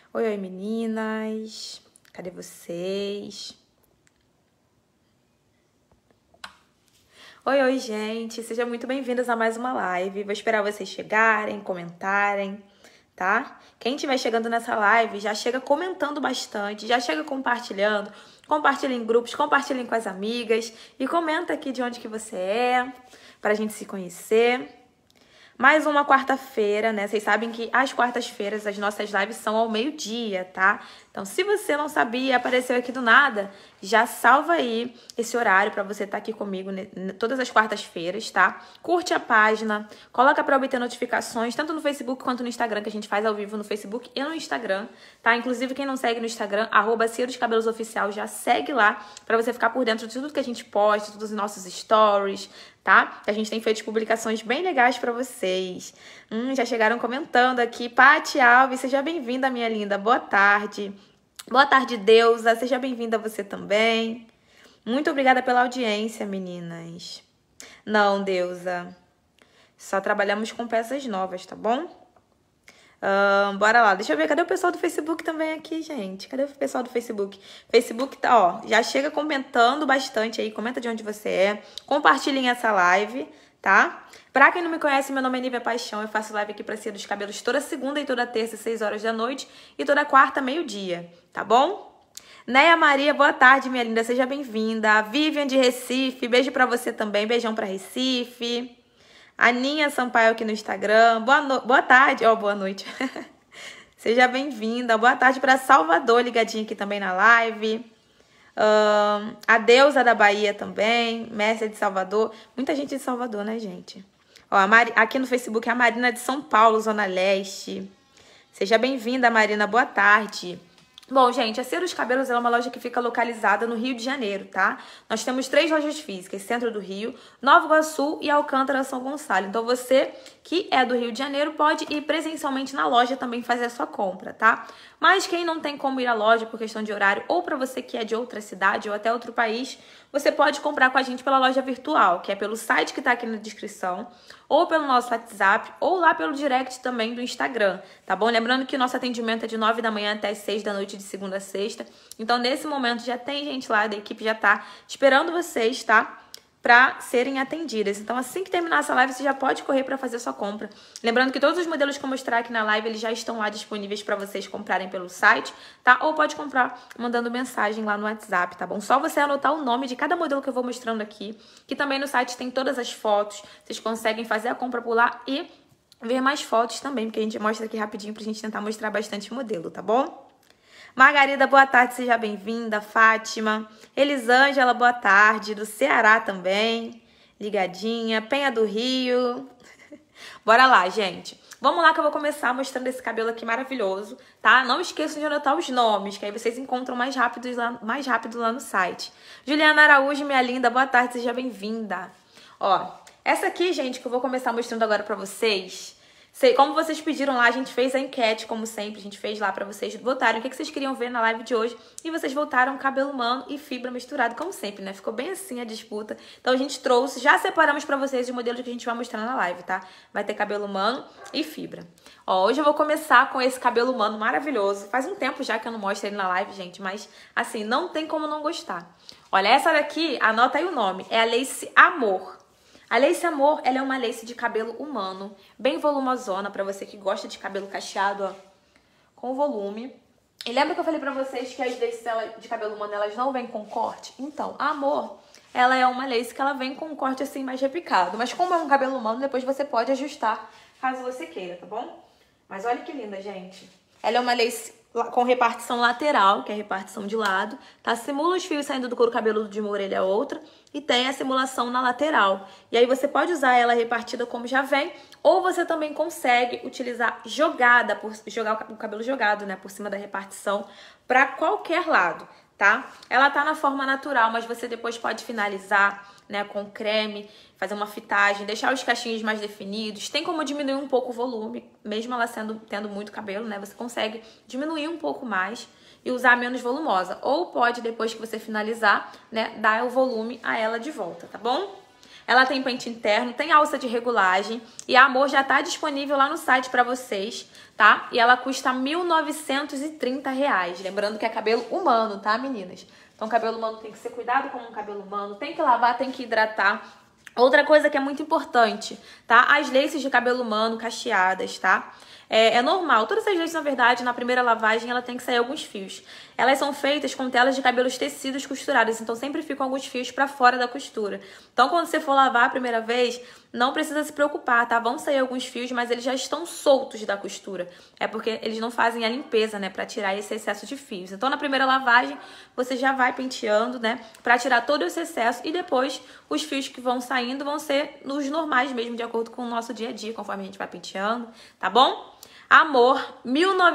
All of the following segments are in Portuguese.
Oi, oi, meninas. Cadê vocês? Oi, oi, gente. Sejam muito bem-vindas a mais uma live. Vou esperar vocês chegarem, comentarem, tá? Quem estiver chegando nessa live, já chega comentando bastante, já chega compartilhando. Compartilha em grupos, compartilhem com as amigas e comenta aqui de onde que você é, pra gente se conhecer. Mais uma quarta-feira, né? Vocês sabem que às quartas-feiras as nossas lives são ao meio-dia, tá? Então, se você não sabia e apareceu aqui do nada, já salva aí esse horário para você estar aqui comigo todas as quartas-feiras, tá? Curte a página, coloca para obter notificações, tanto no Facebook quanto no Instagram, que a gente faz ao vivo no Facebook e no Instagram, tá? Inclusive, quem não segue no Instagram, @CiroDesCabelosOficial, já segue lá para você ficar por dentro de tudo que a gente posta, todos os nossos stories, tá? A gente tem feito publicações bem legais para vocês. Já chegaram comentando aqui. Paty Alves, seja bem-vinda, minha linda. Boa tarde. Boa tarde, Deusa. Seja bem-vinda você também. Muito obrigada pela audiência, meninas. Não, Deusa. Só trabalhamos com peças novas, tá bom? Bora lá. Deixa eu ver. Cadê o pessoal do Facebook também aqui, gente? Cadê o pessoal do Facebook? Facebook tá, ó. Já chega comentando bastante aí. Comenta de onde você é. Compartilhem essa live, tá? Pra quem não me conhece, meu nome é Nívia Paixão. Eu faço live aqui pra Cia dos Cabelos toda segunda e toda terça, 6 horas da noite. E toda quarta, meio-dia, tá bom? Neia Maria, boa tarde, minha linda. Seja bem-vinda. Vivian de Recife, beijo pra você também. Beijão pra Recife. Aninha Sampaio aqui no Instagram. Boa tarde. Boa noite. Seja bem-vinda. Boa tarde para Salvador, ligadinha aqui também na live. A Deusa da Bahia também. Mércia de Salvador. Muita gente de Salvador, né, gente? Aqui no Facebook é a Marina de São Paulo, Zona Leste. Seja bem-vinda, Marina. Boa tarde. Bom, gente, a Cia dos Cabelos é uma loja que fica localizada no Rio de Janeiro, tá? Nós temos 3 lojas físicas, Centro do Rio, Nova Iguaçu e Alcântara, São Gonçalo. Então, você que é do Rio de Janeiro pode ir presencialmente na loja também fazer a sua compra, tá? Mas quem não tem como ir à loja por questão de horário, ou para você que é de outra cidade ou até outro país, você pode comprar com a gente pela loja virtual, que é pelo site que tá aqui na descrição, ou pelo nosso WhatsApp, ou lá pelo direct também do Instagram, tá bom? Lembrando que o nosso atendimento é de 9 da manhã até as 6 da noite, de segunda a sexta. Então, nesse momento, já tem gente lá da equipe, já tá esperando vocês, tá? Pra serem atendidas. Então, assim que terminar essa live, você já pode correr para fazer sua compra. Lembrando que todos os modelos que eu mostrar aqui na live, eles já estão lá disponíveis para vocês comprarem pelo site, tá? Ou pode comprar mandando mensagem lá no WhatsApp, tá bom? Só você anotar o nome de cada modelo que eu vou mostrando aqui, que também no site tem todas as fotos. Vocês conseguem fazer a compra por lá e ver mais fotos também, porque a gente mostra aqui rapidinho pra gente tentar mostrar bastante modelo, tá bom? Margarida, boa tarde, seja bem-vinda. Fátima. Elisângela, boa tarde. Do Ceará também. Ligadinha. Penha do Rio. Bora lá, gente. Vamos lá que eu vou começar mostrando esse cabelo aqui maravilhoso, tá? Não esqueçam de anotar os nomes, que aí vocês encontram mais rápido lá no site. Juliana Araújo, minha linda, boa tarde, seja bem-vinda. Ó, essa aqui, gente, que eu vou começar mostrando agora pra vocês... Como vocês pediram lá, a gente fez a enquete, como sempre, a gente fez lá pra vocês votarem o que vocês queriam ver na live de hoje. E vocês votaram cabelo humano e fibra misturado, como sempre, né? Ficou bem assim a disputa. Então a gente trouxe, já separamos pra vocês os modelos que a gente vai mostrar na live, tá? Vai ter cabelo humano e fibra. Ó, hoje eu vou começar com esse cabelo humano maravilhoso. Faz um tempo já que eu não mostro ele na live, gente, mas assim, não tem como não gostar. Olha, essa daqui, anota aí o nome, é a Lace Amor. A Lace Amor, ela é uma lace de cabelo humano, bem volumosona, pra você que gosta de cabelo cacheado, ó, com volume. E lembra que eu falei pra vocês que as laces de cabelo humano, elas não vêm com corte? Então, a Amor, ela é uma lace que ela vem com um corte assim mais repicado. Mas como é um cabelo humano, depois você pode ajustar, caso você queira, tá bom? Mas olha que linda, gente. Ela é uma lace com repartição lateral, que é a repartição de lado, tá? Simula os fios saindo do couro cabeludo de uma orelha a outra e tem a simulação na lateral. E aí você pode usar ela repartida como já vem, ou você também consegue utilizar jogar o cabelo jogado, né, por cima da repartição para qualquer lado, tá? Ela tá na forma natural, mas você depois pode finalizar, né, com creme, fazer uma fitagem, deixar os cachinhos mais definidos. Tem como diminuir um pouco o volume, mesmo ela tendo muito cabelo, né? Você consegue diminuir um pouco mais e usar menos volumosa. Ou pode, depois que você finalizar, né, dar o volume a ela de volta, tá bom? Ela tem pente interno, tem alça de regulagem e a Amor já tá disponível lá no site pra vocês, tá? E ela custa R$ 1.930. Lembrando que é cabelo humano, tá, meninas? Então, cabelo humano tem que ser cuidado como um cabelo humano, tem que lavar, tem que hidratar. Outra coisa que é muito importante, tá? As laces de cabelo humano cacheadas, tá? É normal. Todas as laces, na verdade, na primeira lavagem, ela tem que sair alguns fios. Elas são feitas com telas de cabelos tecidos costuradas, então sempre ficam alguns fios pra fora da costura. Então, quando você for lavar a primeira vez, não precisa se preocupar, tá? Vão sair alguns fios, mas eles já estão soltos da costura. É porque eles não fazem a limpeza, né? Pra tirar esse excesso de fios. Então, na primeira lavagem, você já vai penteando, né? Pra tirar todo esse excesso e depois os fios que vão saindo vão ser nos normais mesmo, de acordo com o nosso dia a dia, conforme a gente vai penteando, tá bom? Amor, R$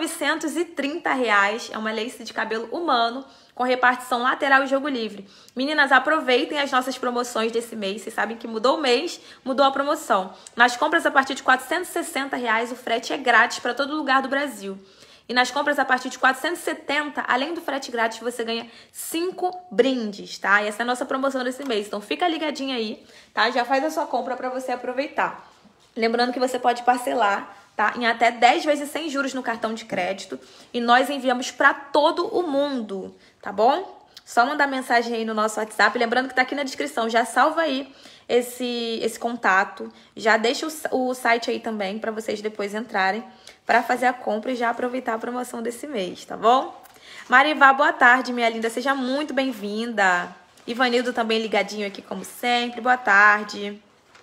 1.930. É uma lace de cabelo humano com repartição lateral e jogo livre. Meninas, aproveitem as nossas promoções desse mês. Vocês sabem que mudou o mês, mudou a promoção. Nas compras a partir de R$ 460, o frete é grátis para todo lugar do Brasil. E nas compras a partir de 470, além do frete grátis, você ganha 5 brindes, tá? E essa é a nossa promoção desse mês. Então fica ligadinha aí, tá? Já faz a sua compra para você aproveitar. Lembrando que você pode parcelar, tá? Em até 10 vezes sem juros no cartão de crédito. E nós enviamos para todo o mundo, tá bom? Só mandar mensagem aí no nosso WhatsApp. Lembrando que tá aqui na descrição. Já salva aí esse contato. Já deixa o site aí também para vocês depois entrarem para fazer a compra e já aproveitar a promoção desse mês, tá bom? Marivá, boa tarde, minha linda. Seja muito bem-vinda. Ivanildo também ligadinho aqui, como sempre. Boa tarde.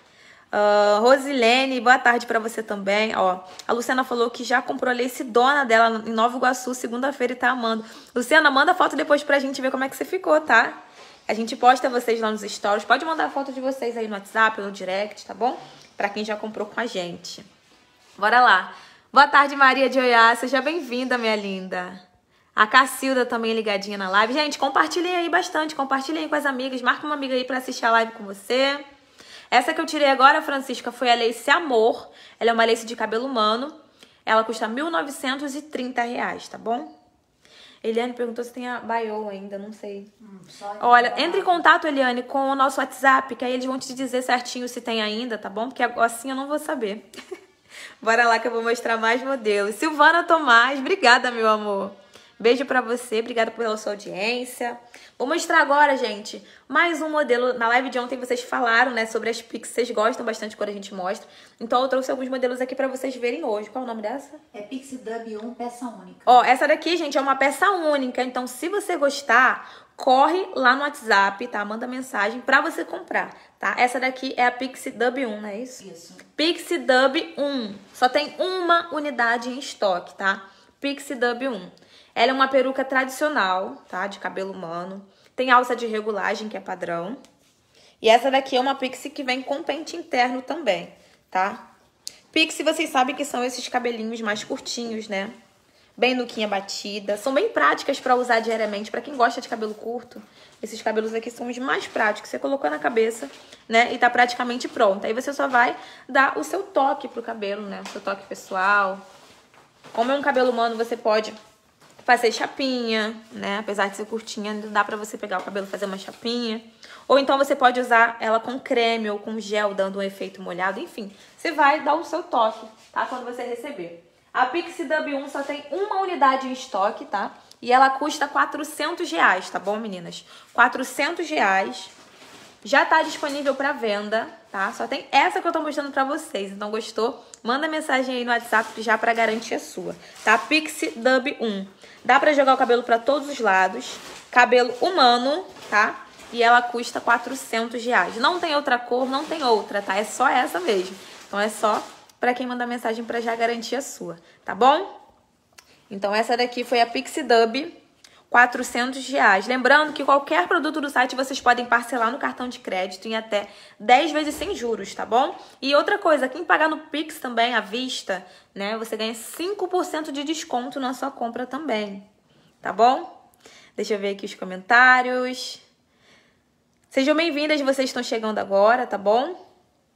Rosilene, boa tarde pra você também. Ó, a Luciana falou que já comprou a lace dona dela em Nova Iguaçu, segunda-feira, e tá amando. Luciana, manda foto depois pra gente ver como é que você ficou, tá? A gente posta vocês lá nos stories. Pode mandar foto de vocês aí no WhatsApp, no direct, tá bom? Pra quem já comprou com a gente. Bora lá. Boa tarde, Maria de Oiá. Seja bem-vinda, minha linda. A Cacilda também ligadinha na live. Gente, compartilhem aí bastante. Compartilhem aí com as amigas. Marca uma amiga aí pra assistir a live com você. Essa que eu tirei agora, Francisca, foi a lace Amor. Ela é uma lace de cabelo humano. Ela custa R$ 1.930, tá bom? Eliane perguntou se tem a Baio ainda, não sei. Olha, entre em contato, Eliane, com o nosso WhatsApp, que aí eles vão te dizer certinho se tem ainda, tá bom? Porque assim eu não vou saber. Bora lá que eu vou mostrar mais modelos. Silvana Tomás, obrigada, meu amor. Beijo pra você, obrigada pela sua audiência. Vou mostrar agora, gente, mais um modelo. Na live de ontem vocês falaram, né, sobre as Pix. Vocês gostam bastante quando a gente mostra. Então eu trouxe alguns modelos aqui pra vocês verem hoje. Qual é o nome dessa? É Pixie Dub 1, peça única. Ó, essa daqui, gente, é uma peça única. Então, se você gostar, corre lá no WhatsApp, tá? Manda mensagem pra você comprar, tá? Essa daqui é a Pixie Dub 1, não é isso? Isso. Pixie Dub 1. Só tem uma unidade em estoque, tá? Pixie Dub 1. Ela é uma peruca tradicional, tá? De cabelo humano. Tem alça de regulagem, que é padrão. E essa daqui é uma Pixie que vem com pente interno também, tá? Pixie, vocês sabem que são esses cabelinhos mais curtinhos, né? Bem nuquinha batida. São bem práticas pra usar diariamente. Pra quem gosta de cabelo curto, esses cabelos aqui são os mais práticos. Você colocou na cabeça, né? E tá praticamente pronto. Aí você só vai dar o seu toque pro cabelo, né? O seu toque pessoal. Como é um cabelo humano, você pode fazer chapinha, né? Apesar de ser curtinha, dá pra você pegar o cabelo e fazer uma chapinha. Ou então você pode usar ela com creme ou com gel, dando um efeito molhado. Enfim, você vai dar o seu toque, tá? Quando você receber. A Pixie Dub 1 só tem uma unidade em estoque, tá? E ela custa R$400, tá bom, meninas? R$400. Já tá disponível pra venda, tá? Só tem essa que eu tô mostrando pra vocês. Então, gostou? Manda mensagem aí no WhatsApp já pra garantir a sua, tá? Pixie Dub 1. Dá pra jogar o cabelo pra todos os lados. Cabelo humano, tá? E ela custa R$400. Não tem outra cor, não tem outra, tá? É só essa mesmo. Então, é só pra quem mandar mensagem pra já garantir a sua, tá bom? Então, essa daqui foi a Pixie Dub, R$400. Lembrando que qualquer produto do site vocês podem parcelar no cartão de crédito em até 10 vezes sem juros, tá bom? E outra coisa, quem pagar no Pix também, à vista, né? Você ganha 5% de desconto na sua compra também, tá bom? Deixa eu ver aqui os comentários. Sejam bem-vindas, vocês estão chegando agora, tá bom?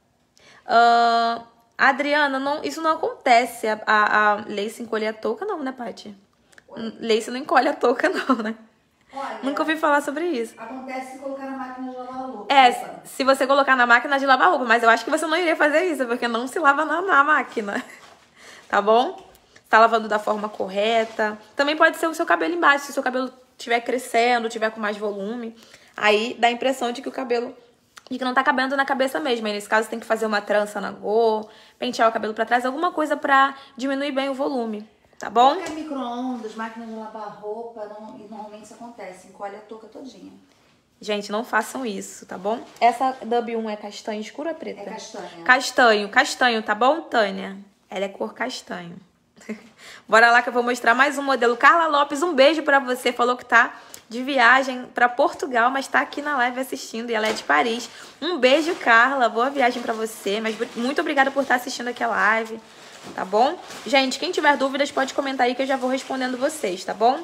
Adriana, não, isso não acontece. A lace encolher a touca, não, né, Paty? Lace não encolhe a touca, não, né? Olha, nunca ouvi falar sobre isso. Acontece se colocar na máquina de lavar roupa. se você colocar na máquina de lavar roupa, mas eu acho que você não iria fazer isso, porque não se lava na máquina, tá bom? Tá lavando da forma correta. Também pode ser o seu cabelo embaixo, se o seu cabelo estiver crescendo, tiver com mais volume, aí dá a impressão de que o cabelo de que não tá cabendo na cabeça mesmo. Aí, nesse caso, tem que fazer uma trança na go, pentear o cabelo pra trás, alguma coisa pra diminuir bem o volume, tá bom? Qualquer micro-ondas, máquina de lavar roupa, e normalmente isso acontece, encolhe a touca todinha. Gente, não façam isso, tá bom? Essa W1 é castanho escuro ou é preta? É castanha. Castanho, tá bom, Tânia? Ela é cor castanho. Bora lá que eu vou mostrar mais um modelo. Carla Lopes, um beijo pra você. Falou que tá de viagem pra Portugal, mas tá aqui na live assistindo e ela é de Paris. Um beijo, Carla. Boa viagem pra você. Mas muito obrigada por estar assistindo aqui a live, tá bom? Gente, quem tiver dúvidas pode comentar aí que eu já vou respondendo vocês, tá bom?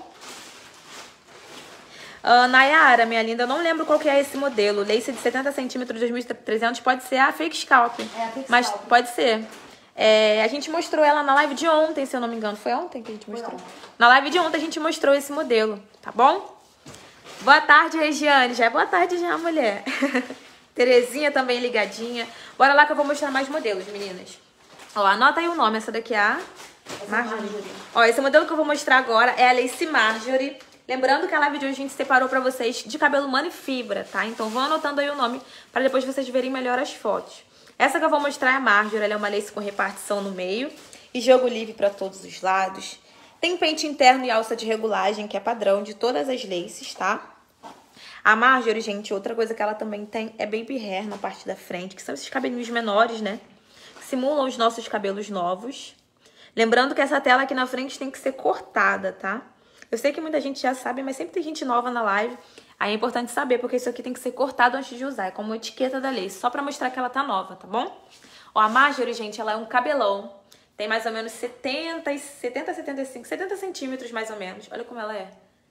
Nayara, minha linda, eu não lembro qual que é esse modelo. Lace de 70 centímetros, 2.300, pode ser a Fake Scalp. É a Fake mas Scalp. pode ser. A gente mostrou ela na live de ontem, se eu não me engano. Foi ontem que a gente mostrou? Foi ontem. Na live de ontem a gente mostrou esse modelo, tá bom? Boa tarde, Regiane. Já é boa tarde já, mulher. Terezinha também ligadinha. Bora lá que eu vou mostrar mais modelos, meninas. Ó, anota aí o nome. Essa daqui é a Marjorie. Ó, esse modelo que eu vou mostrar agora é a Lace Marjorie. Lembrando que a live de hoje a gente separou pra vocês de cabelo humano e fibra, tá? Então vão anotando aí o nome pra depois vocês verem melhor as fotos. Essa que eu vou mostrar é a Marjorie. Ela é uma lace com repartição no meio e jogo livre pra todos os lados. Tem pente interno e alça de regulagem, que é padrão de todas as laces, tá? A Marjorie, gente, outra coisa que ela também tem é baby hair na parte da frente, que são esses cabelinhos menores, né? Que simulam os nossos cabelos novos. Lembrando que essa tela aqui na frente tem que ser cortada, tá? Eu sei que muita gente já sabe, mas sempre tem gente nova na live. Aí é importante saber, porque isso aqui tem que ser cortado antes de usar. É como etiqueta da lace, só pra mostrar que ela tá nova, tá bom? Ó, a Marjorie, gente, ela é um cabelão. Tem mais ou menos 70 centímetros mais ou menos. Olha como ela é.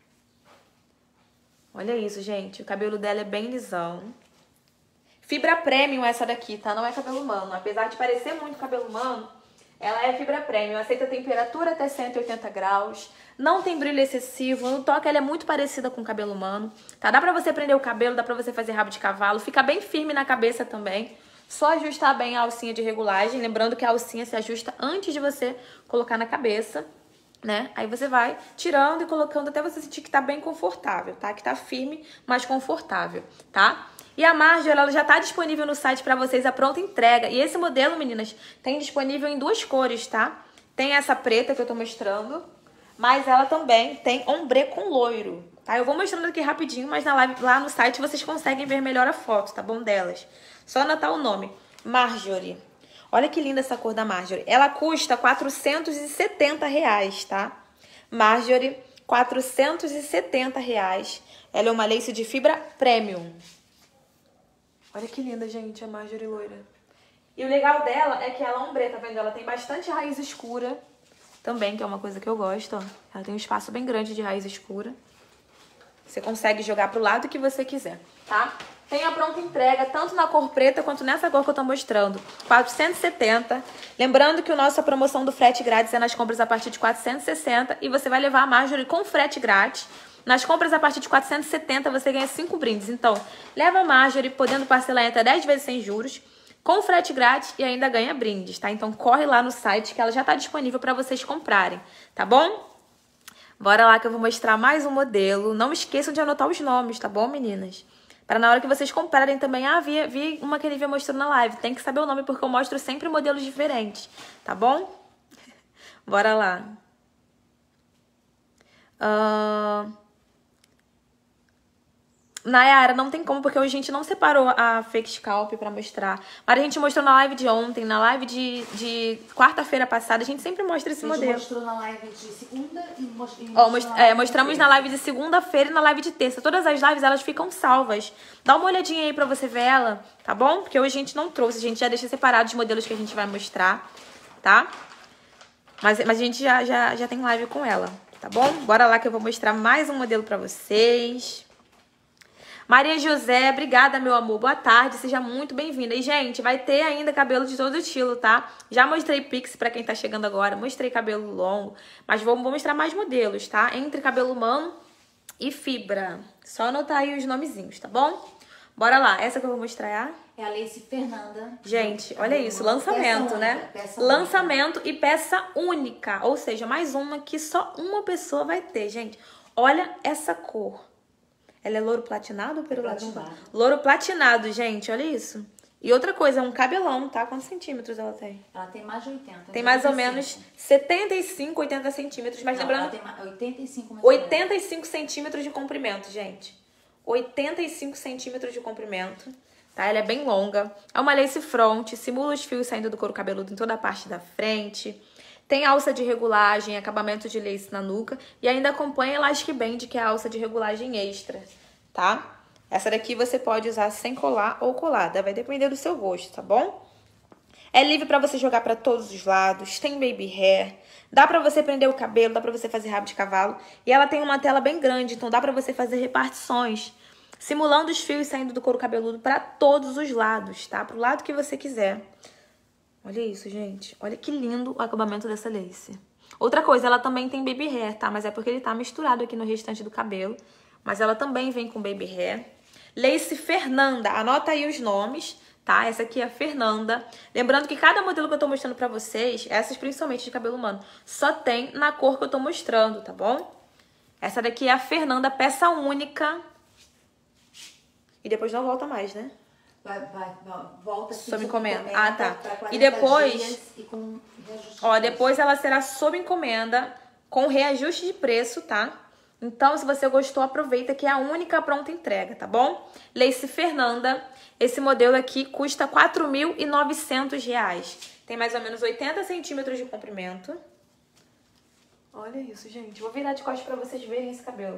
Olha isso, gente. O cabelo dela é bem lisão. Fibra premium essa daqui, tá? Não é cabelo humano. Apesar de parecer muito cabelo humano, ela é fibra premium. Aceita temperatura até 180 graus. Não tem brilho excessivo. No toque ela é muito parecida com o cabelo humano, tá? Dá pra você prender o cabelo, dá pra você fazer rabo de cavalo. Fica bem firme na cabeça também. Só ajustar bem a alcinha de regulagem. Lembrando que a alcinha se ajusta antes de você colocar na cabeça, né? Aí você vai tirando e colocando até você sentir que tá bem confortável, tá? Que tá firme, mas confortável, tá? E a Marjorie, ela já tá disponível no site pra vocês, a pronta entrega. E esse modelo, meninas, tem disponível em duas cores, tá? Tem essa preta que eu tô mostrando, mas ela também tem ombre com loiro, tá? Eu vou mostrando aqui rapidinho, mas na live, lá no site vocês conseguem ver melhor a foto, tá bom? Delas. Só anotar o nome. Marjorie. Olha que linda essa cor da Marjorie. Ela custa R$470, tá? Marjorie, R$470. Ela é uma lace de fibra premium. Olha que linda, gente, a Marjorie loira. E o legal dela é que ela é ombre, tá vendo? Ela tem bastante raiz escura também, que é uma coisa que eu gosto, ó. Ela tem um espaço bem grande de raiz escura. Você consegue jogar pro lado que você quiser, tá? Tem a pronta entrega, tanto na cor preta quanto nessa cor que eu tô mostrando. 470. Lembrando que a nossa promoção do frete grátis é nas compras a partir de 460. E você vai levar a Marjorie com frete grátis. Nas compras a partir de 470 você ganha 5 brindes. Então, leva a Marjorie, podendo parcelar em até 10 vezes sem juros, com frete grátis e ainda ganha brindes, tá? Então, corre lá no site que ela já tá disponível pra vocês comprarem, tá bom? Bora lá que eu vou mostrar mais um modelo. Não esqueçam de anotar os nomes, tá bom, meninas? Para na hora que vocês comprarem também, vi uma que a Lívia mostrou na live. Tem que saber o nome porque eu mostro sempre modelos diferentes, tá bom? Bora lá. Nayara, não tem como, porque hoje a gente não separou a Fake Scalp pra mostrar. Mas a gente mostrou na live de ontem, na live de quarta-feira passada. A gente sempre mostra esse modelo. A gente mostrou na live de segunda e mostramos na live de segunda-feira e na live de terça. Todas as lives, elas ficam salvas. Dá uma olhadinha aí pra você ver ela, tá bom? Porque hoje a gente não trouxe, a gente já deixa separado os modelos que a gente vai mostrar, tá? Mas a gente já tem live com ela, tá bom? Bora lá que eu vou mostrar mais um modelo pra vocês. Maria José, obrigada, meu amor. Boa tarde, seja muito bem-vinda. E, gente, vai ter ainda cabelo de todo estilo, tá? Já mostrei pix pra quem tá chegando agora, mostrei cabelo longo, mas vou mostrar mais modelos, tá? Entre cabelo humano e fibra. Só anotar aí os nomezinhos, tá bom? Bora lá. Essa que eu vou mostrar é a... É a Lace Fernanda. Gente, olha isso. Lançamento, né? Lançamento e peça única. Ou seja, mais uma que só uma pessoa vai ter, gente. Olha essa cor. Ela é louro platinado ou perolatino? Louro platinado, gente. Olha isso. E outra coisa, é um cabelão, tá? Quantos centímetros ela tem? Ela tem mais de 80. Tem mais ou menos 75, 80 centímetros. Mas lembrando... Ela tem 85 mais 85 centímetros de comprimento, gente. 85 centímetros de comprimento. Tá? Ela é bem longa. É uma lace front, simula os fios saindo do couro cabeludo em toda a parte da frente. Tem alça de regulagem, acabamento de lace na nuca. E ainda acompanha Elastic Band, que é a alça de regulagem extra, tá? Essa daqui você pode usar sem colar ou colada. Vai depender do seu gosto, tá bom? É livre pra você jogar pra todos os lados. Tem baby hair. Dá pra você prender o cabelo, dá pra você fazer rabo de cavalo. E ela tem uma tela bem grande, então dá pra você fazer repartições. Simulando os fios saindo do couro cabeludo pra todos os lados, tá? Pro lado que você quiser. Olha isso, gente. Olha que lindo o acabamento dessa lace. Outra coisa, ela também tem baby hair, tá? Mas é porque ele tá misturado aqui no restante do cabelo. Mas ela também vem com baby hair. Lace Fernanda. Anota aí os nomes, tá? Essa aqui é a Fernanda. Lembrando que cada modelo que eu tô mostrando pra vocês, essas principalmente de cabelo humano, só tem na cor que eu tô mostrando, tá bom? Essa daqui é a Fernanda, peça única. E depois não volta mais, né? Volta sob encomenda. Ah, tá. E depois, e com ó, depois ela será sob encomenda com reajuste de preço, tá? Então, se você gostou, aproveita que é a única pronta entrega, tá bom? Lace Fernanda, esse modelo aqui custa R$ 4.900. Tem mais ou menos 80 centímetros de comprimento. Olha isso, gente. Vou virar de costas pra vocês verem esse cabelo.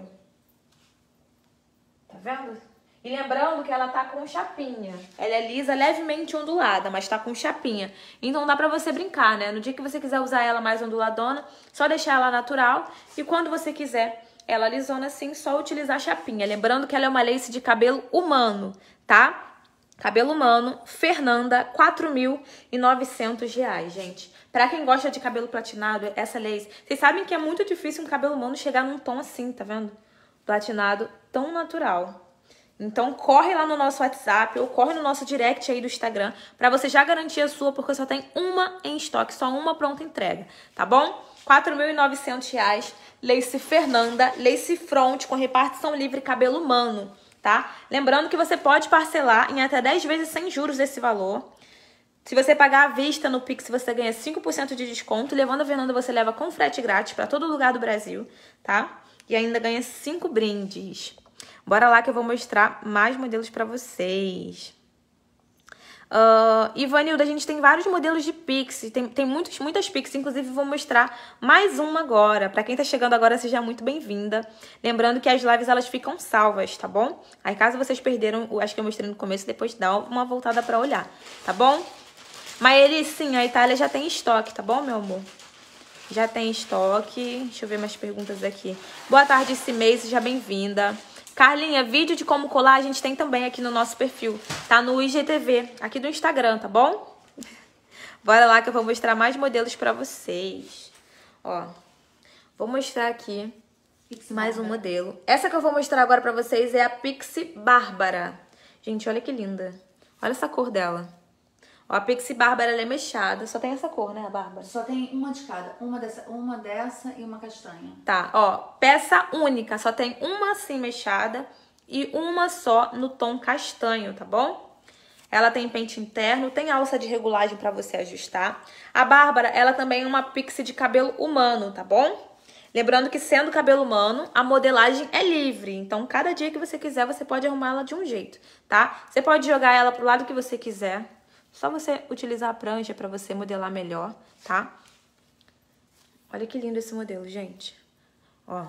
Tá vendo? E lembrando que ela tá com chapinha. Ela é lisa, levemente ondulada, mas tá com chapinha. Então dá pra você brincar, né? No dia que você quiser usar ela mais onduladona, só deixar ela natural. E quando você quiser ela lisona assim, só utilizar a chapinha. Lembrando que ela é uma lace de cabelo humano, tá? Cabelo humano, Fernanda, R$ 4.900, gente. Pra quem gosta de cabelo platinado, essa lace... Vocês sabem que é muito difícil um cabelo humano chegar num tom assim, tá vendo? Platinado, tão natural. Então, corre lá no nosso WhatsApp ou corre no nosso direct aí do Instagram pra você já garantir a sua, porque só tem uma em estoque, só uma pronta entrega, tá bom? R$ 4.900, lace Fernanda, lace front com repartição livre, cabelo humano, tá? Lembrando que você pode parcelar em até 10 vezes sem juros esse valor. Se você pagar à vista no Pix, você ganha 5% de desconto. Levando a Fernanda, você leva com frete grátis pra todo lugar do Brasil, tá? E ainda ganha 5 brindes. Bora lá que eu vou mostrar mais modelos pra vocês. Ivanilda, a gente tem vários modelos de Pix. Tem muitas Pix, inclusive vou mostrar mais uma agora. Pra quem tá chegando agora, seja muito bem-vinda. Lembrando que as lives, elas ficam salvas, tá bom? Aí caso vocês perderam, acho que eu mostrei no começo, depois dá uma voltada pra olhar, tá bom? Mas ele, sim, a Itália já tem estoque, tá bom, meu amor? Já tem estoque. Deixa eu ver mais perguntas aqui. Boa tarde, Cimei, seja bem-vinda. Carlinha, vídeo de como colar a gente tem também aqui no nosso perfil. Tá no IGTV, aqui do Instagram, tá bom? Bora lá que eu vou mostrar mais modelos pra vocês. Ó, vou mostrar aqui mais um modelo. Essa que eu vou mostrar agora pra vocês é a Pixie Bárbara. Gente, olha que linda. Olha essa cor dela. Ó, a Pixie Bárbara, ela é mechada. Só tem essa cor, né, Bárbara? Só tem uma de cada. Uma dessa e uma castanha. Tá, ó. Peça única. Só tem uma assim mechada e uma só no tom castanho, tá bom? Ela tem pente interno, tem alça de regulagem pra você ajustar. A Bárbara, ela também é uma pixie de cabelo humano, tá bom? Lembrando que sendo cabelo humano, a modelagem é livre. Então, cada dia que você quiser, você pode arrumar ela de um jeito, tá? Você pode jogar ela pro lado que você quiser. Só você utilizar a prancha pra você modelar melhor, tá? Olha que lindo esse modelo, gente. Ó.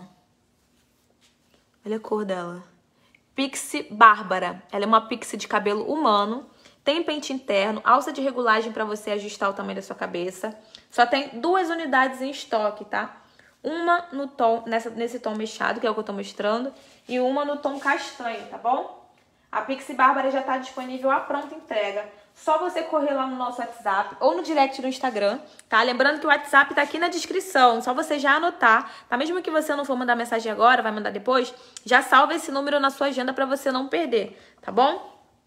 Olha a cor dela. Pixie Bárbara. Ela é uma pixie de cabelo humano. Tem pente interno, alça de regulagem pra você ajustar o tamanho da sua cabeça. Só tem 2 unidades em estoque, tá? Uma no tom, nesse tom mechado, que é o que eu tô mostrando. E uma no tom castanho, tá bom? A Pixie Bárbara já tá disponível à pronta entrega. Só você correr lá no nosso WhatsApp ou no direct do Instagram, tá? Lembrando que o WhatsApp tá aqui na descrição, só você já anotar, tá? Mesmo que você não for mandar mensagem agora, vai mandar depois, já salva esse número na sua agenda pra você não perder, tá bom?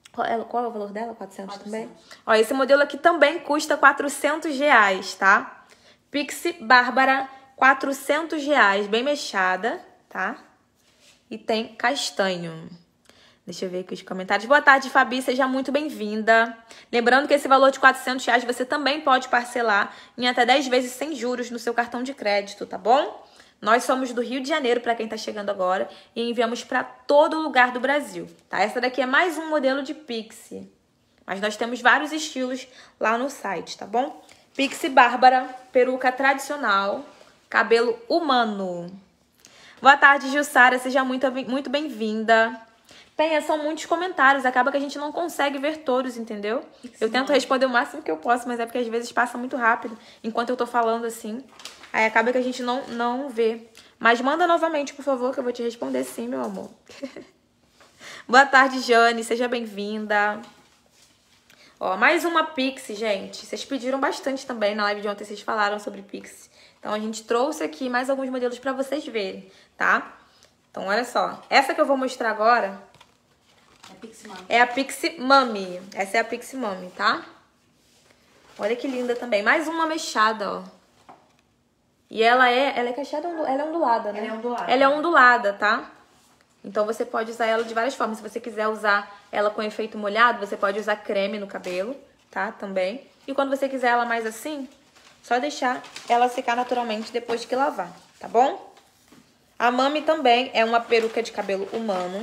Qual é o valor dela? 400 também? 400. Ó, esse modelo aqui também custa R$400, tá? Pixie Bárbara, R$400, bem mexada, tá? E tem castanho. Deixa eu ver aqui os comentários. Boa tarde, Fabi, seja muito bem-vinda. Lembrando que esse valor de R$400 você também pode parcelar em até 10 vezes sem juros no seu cartão de crédito, tá bom? Nós somos do Rio de Janeiro, para quem tá chegando agora, e enviamos para todo lugar do Brasil, tá? Essa daqui é mais um modelo de Pixie, mas nós temos vários estilos lá no site, tá bom? Pixie Bárbara, peruca tradicional, cabelo humano. Boa tarde, Jussara, seja muito bem-vinda. Penha, são muitos comentários, acaba que a gente não consegue ver todos, entendeu? Eu tento responder o máximo que eu posso, mas é porque às vezes passa muito rápido, enquanto eu tô falando assim. Aí acaba que a gente não vê. Mas manda novamente, por favor, que eu vou te responder sim, meu amor. Boa tarde, Jane. Seja bem-vinda. Ó, mais uma Pixie, gente. Vocês pediram bastante também na live de ontem, vocês falaram sobre Pixie. Então, a gente trouxe aqui mais alguns modelos pra vocês verem, tá? Então, olha só. Essa que eu vou mostrar agora é a Pixie Mami. Essa é a Pixie Mami, tá? Olha que linda também. Mais uma mechada, ó. E ela é cacheada, ela é ondulada, né? Ela é ondulada. Ela é ondulada, tá? Então você pode usar ela de várias formas. Se você quiser usar ela com efeito molhado, você pode usar creme no cabelo, tá? Também. E quando você quiser ela mais assim, só deixar ela secar naturalmente depois que lavar, tá bom? A Mami também é uma peruca de cabelo humano.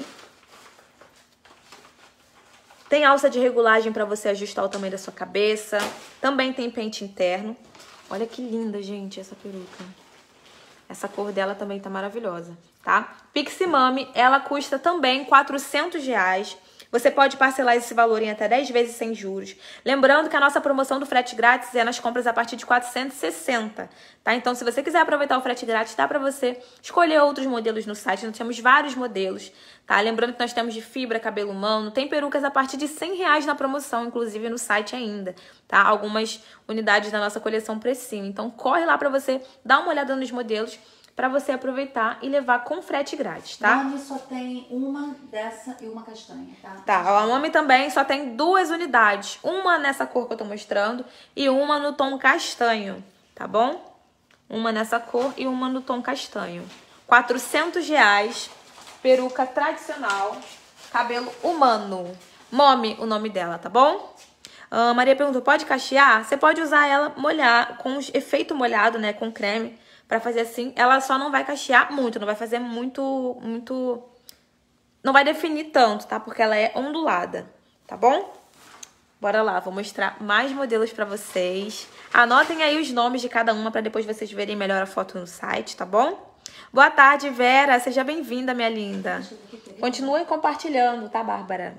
Tem alça de regulagem pra você ajustar o tamanho da sua cabeça. Também tem pente interno. Olha que linda, gente, essa peruca. Essa cor dela também tá maravilhosa, tá? Pixie Mami, ela custa também R$400. Você pode parcelar esse valor em até 10 vezes sem juros. Lembrando que a nossa promoção do frete grátis é nas compras a partir de R$460, tá? Então, se você quiser aproveitar o frete grátis, dá pra você escolher outros modelos no site. Nós temos vários modelos, tá? Lembrando que nós temos de fibra, cabelo humano. Tem perucas a partir de R$100 na promoção, inclusive no site ainda, tá? Algumas unidades da nossa coleção precinho. Então, corre lá pra você dar uma olhada nos modelos, pra você aproveitar e levar com frete grátis, tá? A Mami só tem uma dessa e uma castanha, tá? Tá, a Mami também só tem 2 unidades. Uma nessa cor que eu tô mostrando e uma no tom castanho, tá bom? Uma nessa cor e uma no tom castanho. R$400, peruca tradicional, cabelo humano. Mami, o nome dela, tá bom? Maria perguntou, pode cachear? Você pode usar ela molhar, com efeito molhado, né, com creme. Pra fazer assim, ela só não vai cachear muito, não vai fazer muito... Não vai definir tanto, tá? Porque ela é ondulada, tá bom? Bora lá, vou mostrar mais modelos pra vocês. Anotem aí os nomes de cada uma pra depois vocês verem melhor a foto no site, tá bom? Boa tarde, Vera. Seja bem-vinda, minha linda. Continue compartilhando, tá, Bárbara?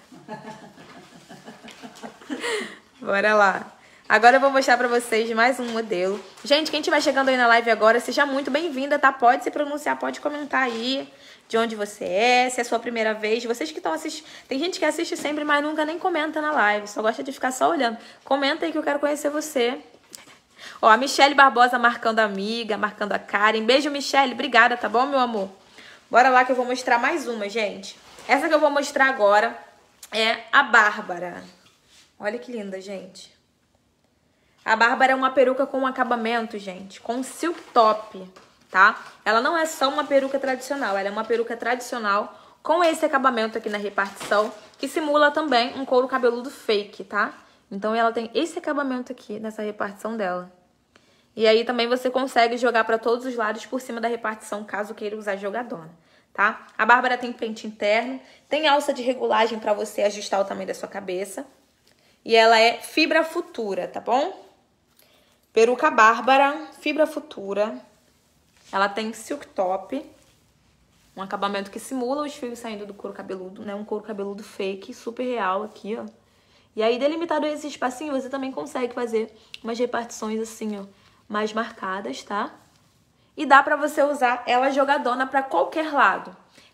Bora lá. Agora eu vou mostrar pra vocês mais um modelo. Gente, quem estiver chegando aí na live agora, seja muito bem-vinda, tá? Pode se pronunciar, pode comentar aí de onde você é, se é a sua primeira vez. Vocês que estão assistindo... Tem gente que assiste sempre, mas nunca nem comenta na live. Só gosta de ficar só olhando. Comenta aí que eu quero conhecer você. Ó, a Michelle Barbosa marcando a amiga, marcando a Karen. Beijo, Michelle. Obrigada, tá bom, meu amor? Bora lá que eu vou mostrar mais uma, gente. Essa que eu vou mostrar agora é a Bárbara. Olha que linda, gente. A Bárbara é uma peruca com um acabamento, gente, com silk top, tá? Ela não é só uma peruca tradicional, ela é uma peruca tradicional com esse acabamento aqui na repartição, que simula também um couro cabeludo fake, tá? Então ela tem esse acabamento aqui nessa repartição dela. E aí também você consegue jogar para todos os lados por cima da repartição, caso queira usar jogadona, tá? A Bárbara tem pente interno, tem alça de regulagem para você ajustar o tamanho da sua cabeça. E ela é fibra futura, tá bom? Peruca Bárbara, fibra futura. Ela tem silk top. Um acabamento que simula os fios saindo do couro cabeludo, né? Um couro cabeludo fake, super real aqui, ó. E aí, delimitado esse espacinho, você também consegue fazer umas repartições assim, ó, mais marcadas, tá? E dá pra você usar ela jogadona pra qualquer lado.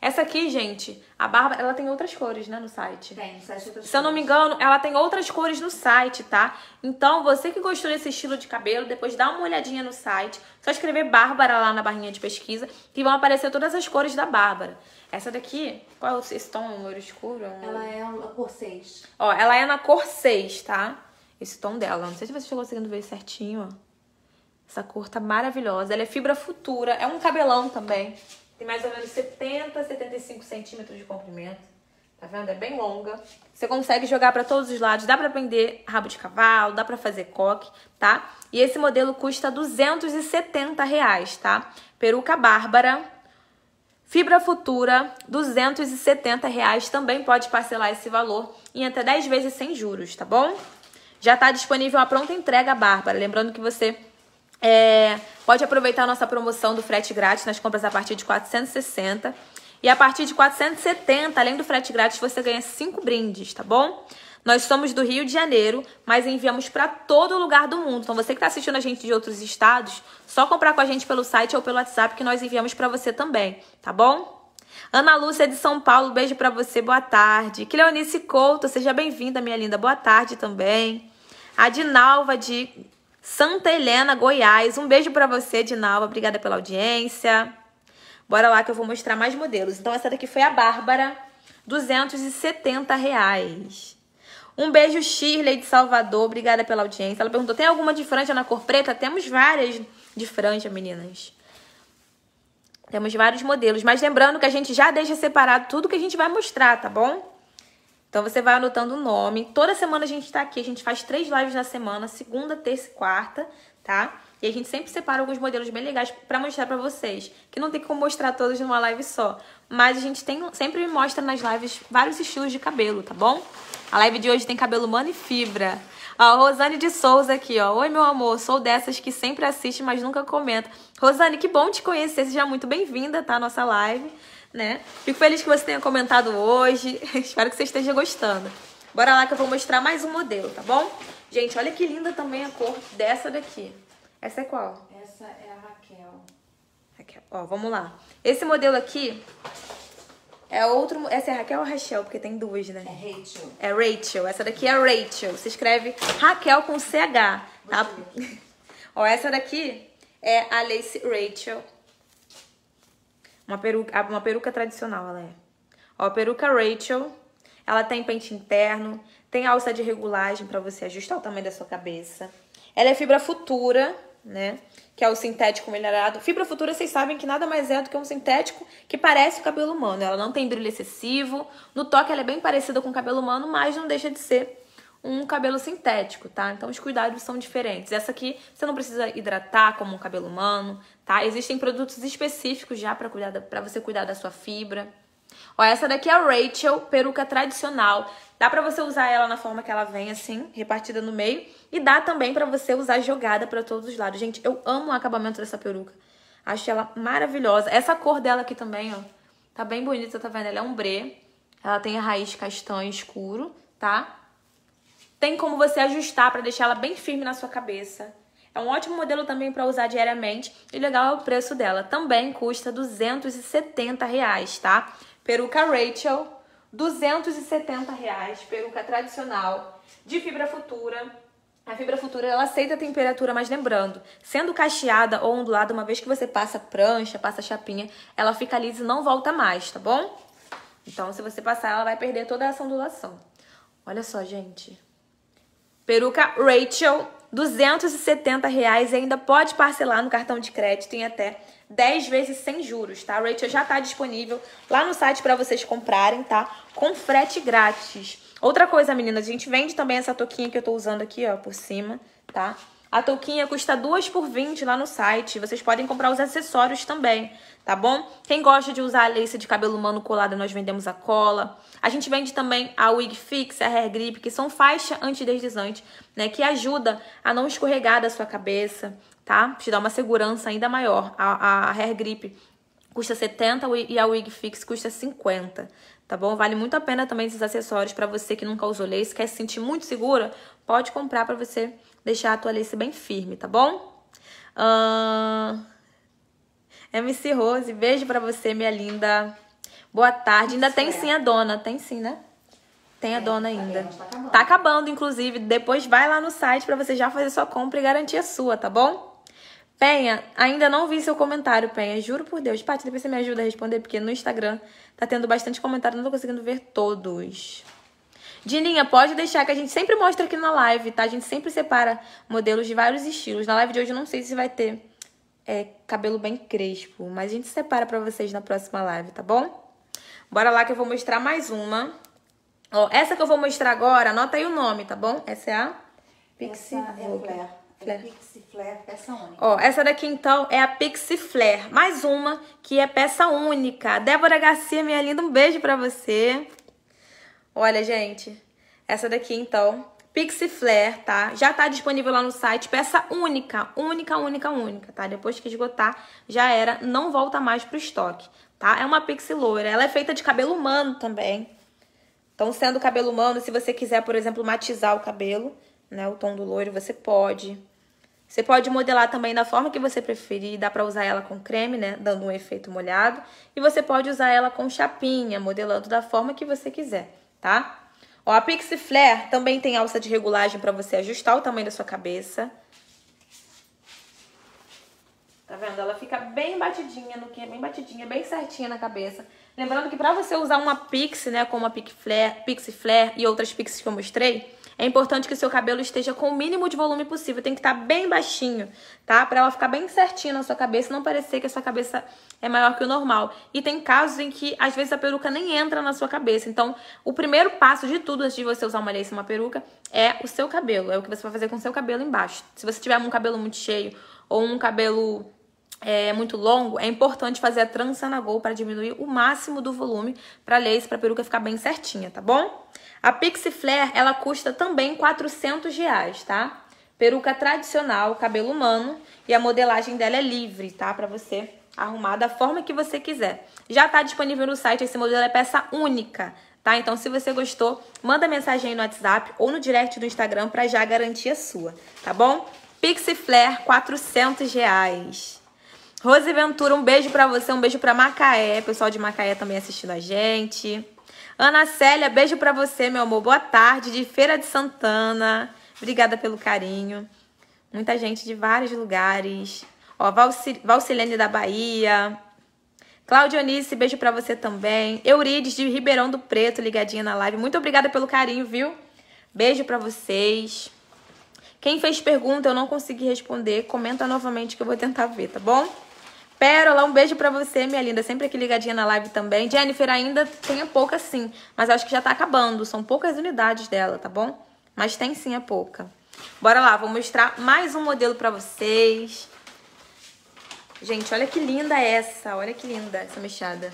Essa aqui, gente, a Bárbara, ela tem outras cores, né, no site. Tem, no site outras Se eu não me engano, ela tem outras cores no site, tá? Então, você que gostou desse estilo de cabelo, depois dá uma olhadinha no site. Só escrever Bárbara lá na barrinha de pesquisa, que vão aparecer todas as cores da Bárbara. Essa daqui, qual é esse tom? Um loiro escuro? Ela é a cor 6. Ó, ela é na cor 6, tá? Esse tom dela. Não sei se você chegou conseguindo ver certinho, ó. Essa cor tá maravilhosa. Ela é fibra futura. É um cabelão também. Tem mais ou menos 70, 75 centímetros de comprimento. Tá vendo? É bem longa. Você consegue jogar pra todos os lados. Dá pra prender rabo de cavalo, dá pra fazer coque, tá? E esse modelo custa R$270, tá? Peruca Bárbara, fibra futura, R$270. Também pode parcelar esse valor em até 10 vezes sem juros, tá bom? Já tá disponível a pronta entrega, Bárbara. Lembrando que você pode aproveitar a nossa promoção do frete grátis nas compras a partir de 460. E a partir de 470, além do frete grátis, você ganha 5 brindes, tá bom? Nós somos do Rio de Janeiro, mas enviamos para todo lugar do mundo. Então, você que está assistindo a gente de outros estados, só comprar com a gente pelo site ou pelo WhatsApp que nós enviamos para você também, tá bom? Ana Lúcia de São Paulo, beijo para você, boa tarde. Cleonice Couto, seja bem-vinda, minha linda, boa tarde também. A Dinalva de Santa Helena, Goiás, um beijo para você, Dinalva, obrigada pela audiência. Bora lá que eu vou mostrar mais modelos. Então, essa daqui foi a Bárbara, R$270. Um beijo, Shirley de Salvador, obrigada pela audiência. Ela perguntou, tem alguma de franja na cor preta? Temos várias de franja, meninas. Temos vários modelos, mas lembrando que a gente já deixa separado tudo que a gente vai mostrar, tá bom? Então, você vai anotando o nome. Toda semana a gente tá aqui, a gente faz 3 lives na semana, segunda, terça e quarta, tá? E a gente sempre separa alguns modelos bem legais pra mostrar pra vocês. Que não tem como mostrar todos numa live só. Mas a gente sempre mostra nas lives vários estilos de cabelo, tá bom? A live de hoje tem cabelo humano e fibra. Ó, Rosane de Souza aqui, ó. Oi, meu amor. Sou dessas que sempre assiste, mas nunca comenta. Rosane, que bom te conhecer. Seja muito bem-vinda, tá? À nossa live, né? Fico feliz que você tenha comentado hoje. Espero que você esteja gostando. Bora lá que eu vou mostrar mais um modelo, tá bom? Gente, olha que linda também a cor dessa daqui. Essa é qual? Essa é a Raquel. Raquel. Ó, vamos lá. Esse modelo aqui é outro... Essa é Raquel ou Rachel? Porque tem duas, né? É Rachel. É Rachel. Essa daqui é Rachel. Se escreve Raquel com CH, tá? Ó, essa daqui é a Lace Rachel. Uma peruca tradicional, ela é. Ó, a peruca Rachel. Ela tem pente interno. Tem alça de regulagem pra você ajustar o tamanho da sua cabeça. Ela é fibra futura, né? Que é o sintético melhorado. Fibra futura, vocês sabem que nada mais é do que um sintético que parece o cabelo humano. Ela não tem brilho excessivo. No toque, ela é bem parecida com o cabelo humano, mas não deixa de ser um cabelo sintético, tá? Então, os cuidados são diferentes. Essa aqui, você não precisa hidratar como um cabelo humano, tá? Existem produtos específicos já pra você cuidar da sua fibra. Ó, essa daqui é a Rachel, peruca tradicional. Dá pra você usar ela na forma que ela vem, assim, repartida no meio. E dá também pra você usar jogada pra todos os lados. Gente, eu amo o acabamento dessa peruca. Acho ela maravilhosa. Essa cor dela aqui também, ó, tá bem bonita, tá vendo? Ela é ombré. Ela tem a raiz castanho escuro, tá? Tem como você ajustar pra deixar ela bem firme na sua cabeça. É um ótimo modelo também pra usar diariamente. E legal é o preço dela. Também custa R$270, tá? Peruca Rachel, R$270, peruca tradicional, de fibra futura. A fibra futura, ela aceita a temperatura, mas lembrando, sendo cacheada ou ondulada, uma vez que você passa prancha, passa chapinha, ela fica lisa e não volta mais, tá bom? Então, se você passar, ela vai perder toda essa ondulação. Olha só, gente. Peruca Rachel, R$270 e ainda pode parcelar no cartão de crédito em até 10 vezes sem juros, tá? A Rachel já tá disponível lá no site pra vocês comprarem, tá? Com frete grátis. Outra coisa, meninas, a gente vende também essa touquinha que eu tô usando aqui, ó, por cima, tá? A touquinha custa 2 por 20 lá no site. Vocês podem comprar os acessórios também, tá bom? Quem gosta de usar a lace de cabelo humano colada, nós vendemos a cola. A gente vende também a Wig Fix, a Hair Grip, que são faixa antideslizante, né? Que ajuda a não escorregar da sua cabeça, tá? Te dá uma segurança ainda maior. A Hair Grip custa 70 e a Wig Fix custa 50, tá bom? Vale muito a pena também esses acessórios pra você que nunca usou lace, quer se sentir muito segura, pode comprar pra você deixar a tua lace bem firme, tá bom? MC Rose, beijo pra você, minha linda. Boa tarde. Ainda tem sim a dona. Tem sim, né? Tem a dona ainda. Tá acabando, inclusive. Depois vai lá no site pra você já fazer sua compra e garantir a sua, tá bom? Penha, ainda não vi seu comentário, Penha. Juro por Deus. Paty, depois você me ajuda a responder, porque no Instagram tá tendo bastante comentário. Não tô conseguindo ver todos. Dininha, pode deixar que a gente sempre mostra aqui na live, tá? A gente sempre separa modelos de vários estilos. Na live de hoje eu não sei se vai ter cabelo bem crespo, mas a gente separa pra vocês na próxima live, tá bom? Bora lá que eu vou mostrar mais uma. Ó, essa que eu vou mostrar agora, anota aí o nome, tá bom? Essa é a Pixie Flare. É Pixie Flare, peça única. Ó, essa daqui então é a Pixie Flare. Mais uma que é peça única. Débora Garcia, minha linda, um beijo pra você. Olha, gente, essa daqui então, Pixie Flare, tá? Já tá disponível lá no site, peça única, única, tá? Depois que esgotar, já era, não volta mais pro estoque, tá? É uma pixie loira, ela é feita de cabelo humano também. Então, sendo cabelo humano, se você quiser, por exemplo, matizar o cabelo, né, o tom do loiro, você pode. Você pode modelar também da forma que você preferir, dá pra usar ela com creme, né, dando um efeito molhado. E você pode usar ela com chapinha, modelando da forma que você quiser, tá? Ó, a Pixie Flare também tem alça de regulagem pra você ajustar o tamanho da sua cabeça. Tá vendo? Ela fica bem batidinha no que é bem batidinha, bem certinha na cabeça. Lembrando que pra você usar uma Pixie, né, como a Pixie Flare e outras Pixies que eu mostrei, é importante que o seu cabelo esteja com o mínimo de volume possível. Tem que estar bem baixinho, tá? Pra ela ficar bem certinha na sua cabeça, não parecer que a sua cabeça é maior que o normal. E tem casos em que, às vezes, a peruca nem entra na sua cabeça. Então, o primeiro passo de tudo, antes de você usar uma lace e uma peruca, é o seu cabelo. É o que você vai fazer com o seu cabelo embaixo. Se você tiver um cabelo muito cheio ou um cabelo muito longo, é importante fazer a trança na Go para diminuir o máximo do volume para a lace, para a peruca ficar bem certinha, tá bom? A Pixie Flare, ela custa também R$400, tá? Peruca tradicional, cabelo humano, e a modelagem dela é livre, tá? Para você arrumar da forma que você quiser. Já tá disponível no site, esse modelo é peça única, tá? Então, se você gostou, manda mensagem aí no WhatsApp ou no direct do Instagram para já garantir a sua, tá bom? Pixie Flare, R$400. Rose Ventura, um beijo pra você, um beijo pra Macaé, pessoal de Macaé também assistindo a gente. Ana Célia, beijo pra você, meu amor, boa tarde, de Feira de Santana, obrigada pelo carinho. Muita gente de vários lugares. Ó, Valcilene da Bahia. Claudionice, beijo pra você também. Eurides de Ribeirão do Preto, ligadinha na live, muito obrigada pelo carinho, viu? Beijo pra vocês. Quem fez pergunta eu não consegui responder, comenta novamente que eu vou tentar ver, tá bom? Pérola, um beijo pra você, minha linda. Sempre aqui ligadinha na live também. Jennifer, ainda tem pouca sim, mas acho que já tá acabando. São poucas unidades dela, tá bom? Mas tem sim, é pouca. Bora lá, vou mostrar mais um modelo pra vocês. Gente, olha que linda essa. Olha que linda essa mechada.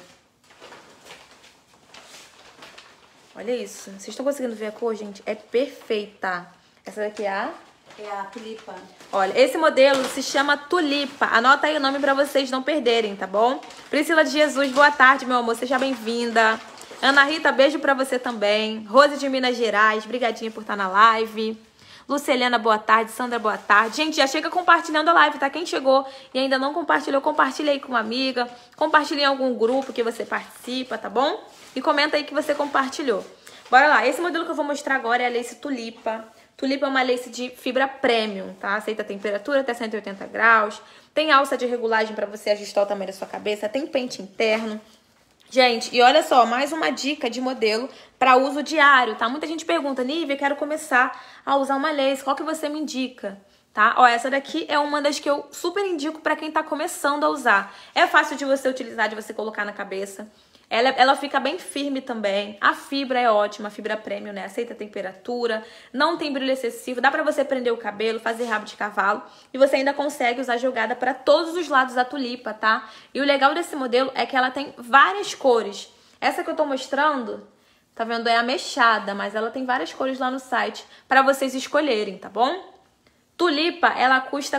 Olha isso. Vocês estão conseguindo ver a cor, gente? É perfeita. Essa daqui é a... É a tulipa. Olha, esse modelo se chama tulipa. Anota aí o nome pra vocês não perderem, tá bom? Priscila de Jesus, boa tarde, meu amor. Seja bem-vinda. Ana Rita, beijo pra você também. Rose de Minas Gerais, brigadinha por estar na live. Lucelena, boa tarde. Sandra, boa tarde. Gente, já chega compartilhando a live, tá? Quem chegou e ainda não compartilhou, compartilha aí com uma amiga. Compartilha em algum grupo que você participa, tá bom? E comenta aí que você compartilhou. Bora lá. Esse modelo que eu vou mostrar agora é a lace tulipa. Tulipa é uma lace de fibra premium, tá? Aceita a temperatura até 180 graus. Tem alça de regulagem para você ajustar o tamanho da sua cabeça. Tem pente interno. Gente, e olha só, mais uma dica de modelo para uso diário, tá? Muita gente pergunta, Nívia, quero começar a usar uma lace. Qual que você me indica? Tá? Ó, essa daqui é uma das que eu super indico para quem tá começando a usar. É fácil de você utilizar, de você colocar na cabeça. Ela fica bem firme também. A fibra é ótima, a fibra premium, né? Aceita a temperatura, não tem brilho excessivo. Dá pra você prender o cabelo, fazer rabo de cavalo. E você ainda consegue usar jogada pra todos os lados da tulipa, tá? E o legal desse modelo é que ela tem várias cores. Essa que eu tô mostrando, tá vendo? É a mechada, mas ela tem várias cores lá no site pra vocês escolherem, tá bom? Tulipa, ela custa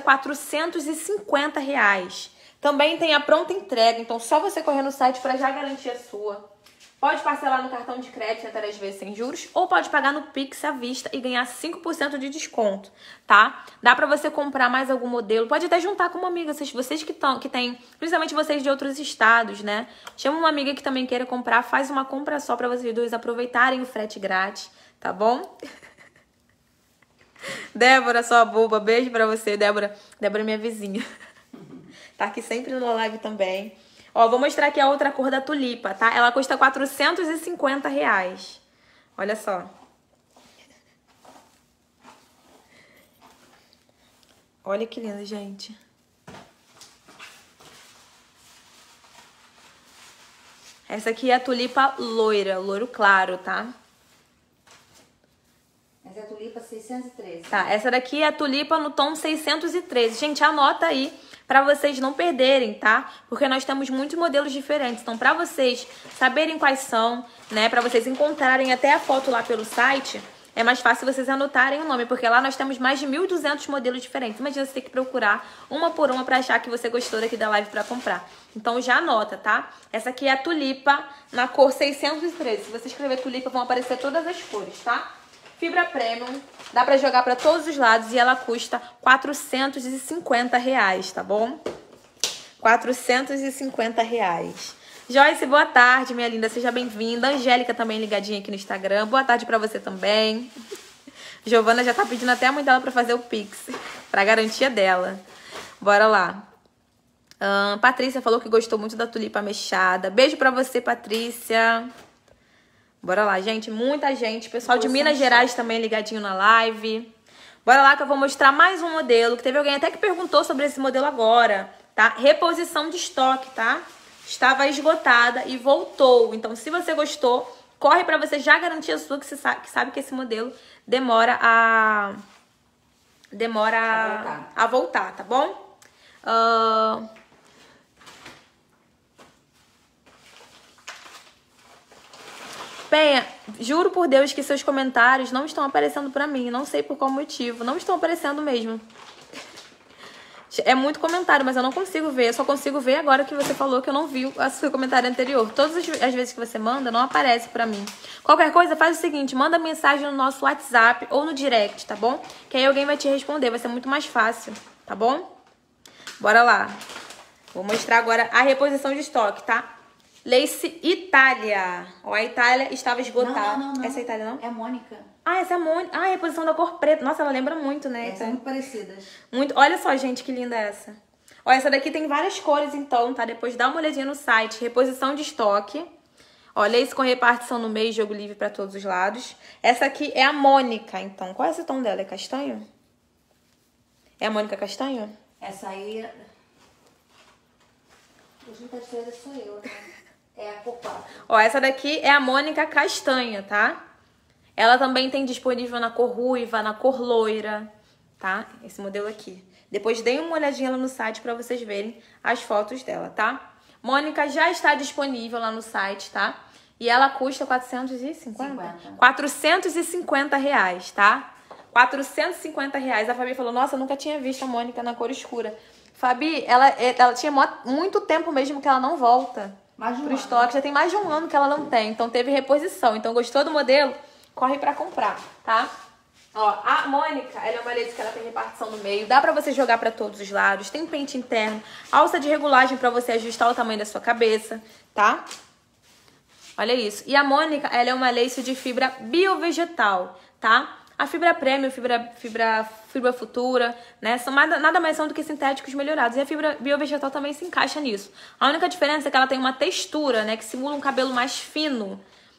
R$450. Também tem a pronta entrega, então só você correr no site para já garantir a sua. Pode parcelar no cartão de crédito até 10 vezes sem juros, ou pode pagar no Pix à vista e ganhar 5% de desconto, tá? Dá pra você comprar mais algum modelo, pode até juntar com uma amiga, vocês que tem, principalmente vocês de outros estados, né? Chama uma amiga que também queira comprar, faz uma compra só pra vocês dois aproveitarem o frete grátis, tá bom? Débora, sua boba, beijo pra você, Débora. Débora é minha vizinha. Tá aqui sempre na live também. Ó, vou mostrar aqui a outra cor da tulipa, tá? Ela custa R$450. Olha só. Olha que lindo, gente. Essa aqui é a tulipa loira, loiro claro, tá? Essa é a tulipa 613. Tá, essa daqui é a tulipa no tom 613. Gente, anota aí pra vocês não perderem, tá? Porque nós temos muitos modelos diferentes. Então, pra vocês saberem quais são, né? Pra vocês encontrarem até a foto lá pelo site, é mais fácil vocês anotarem o nome. Porque lá nós temos mais de 1.200 modelos diferentes. Imagina você ter que procurar uma por uma pra achar que você gostou daqui da live pra comprar. Então, já anota, tá? Essa aqui é a tulipa na cor 613. Se você escrever tulipa, vão aparecer todas as cores, tá? Fibra premium, dá pra jogar pra todos os lados e ela custa R$450, tá bom? R$450. Joyce, boa tarde, minha linda, seja bem-vinda. Angélica também ligadinha aqui no Instagram. Boa tarde pra você também. Giovana já tá pedindo até a mãe dela pra fazer o Pix, pra garantia dela. Bora lá. Patrícia falou que gostou muito da tulipa mechada. Beijo pra você, Patrícia. Bora lá, gente. Muita gente. Pessoal de Minas Gerais também ligadinho na live. Bora lá que eu vou mostrar mais um modelo. Que teve alguém até que perguntou sobre esse modelo agora, tá? Reposição de estoque, tá? Estava esgotada e voltou. Então, se você gostou, corre pra você já garantir a sua, que você sabe que esse modelo demora a voltar, tá bom? Penha, juro por Deus que seus comentários não estão aparecendo pra mim. Não sei por qual motivo. Não estão aparecendo mesmo. É muito comentário, mas eu não consigo ver. Eu só consigo ver agora que você falou que eu não vi o seu comentário anterior. Todas as vezes que você manda, não aparece pra mim. Qualquer coisa, faz o seguinte. Manda mensagem no nosso WhatsApp ou no direct, tá bom? Que aí alguém vai te responder. Vai ser muito mais fácil, tá bom? Bora lá. Vou mostrar agora a reposição de estoque, tá? Lace Itália. Ó, a Itália estava esgotada. Não. Essa é a Itália, não? É a Mônica. Ah, essa é a Mônica. Ah, é a reposição da cor preta. Nossa, ela lembra muito, né? São muito parecidas. Muito. Olha só, gente, que linda essa. Ó, essa daqui tem várias cores, então, tá? Depois dá uma olhadinha no site. Reposição de estoque. Ó, lace com repartição no meio, jogo livre pra todos os lados. Essa aqui é a Mônica, então. Qual é esse tom dela? É castanho? É a Mônica castanho? Essa aí... Hoje tá diferente, sou eu, né? É a cor 4. Ó, essa daqui é a Mônica castanha, tá? Ela também tem disponível na cor ruiva, na cor loira, tá? Esse modelo aqui. Depois deem uma olhadinha lá no site pra vocês verem as fotos dela, tá? Mônica já está disponível lá no site, tá? E ela custa 450? 450 reais, tá? 450 reais. A Fabi falou, nossa, eu nunca tinha visto a Mônica na cor escura. Fabi, ela tinha muito tempo mesmo que ela não volta pro estoque. Já tem mais de um ano que ela não tem. Então teve reposição. Então gostou do modelo? Corre pra comprar, tá? Ó, a Mônica, ela é uma lace que ela tem repartição no meio. Dá pra você jogar pra todos os lados. Tem pente interno. Alça de regulagem pra você ajustar o tamanho da sua cabeça, tá? Olha isso. E a Mônica, ela é uma lace de fibra biovegetal, tá? A fibra premium, fibra futura, né? Nada mais são do que sintéticos melhorados. E a fibra biovegetal também se encaixa nisso. A única diferença é que ela tem uma textura, né? Que simula um cabelo mais fino.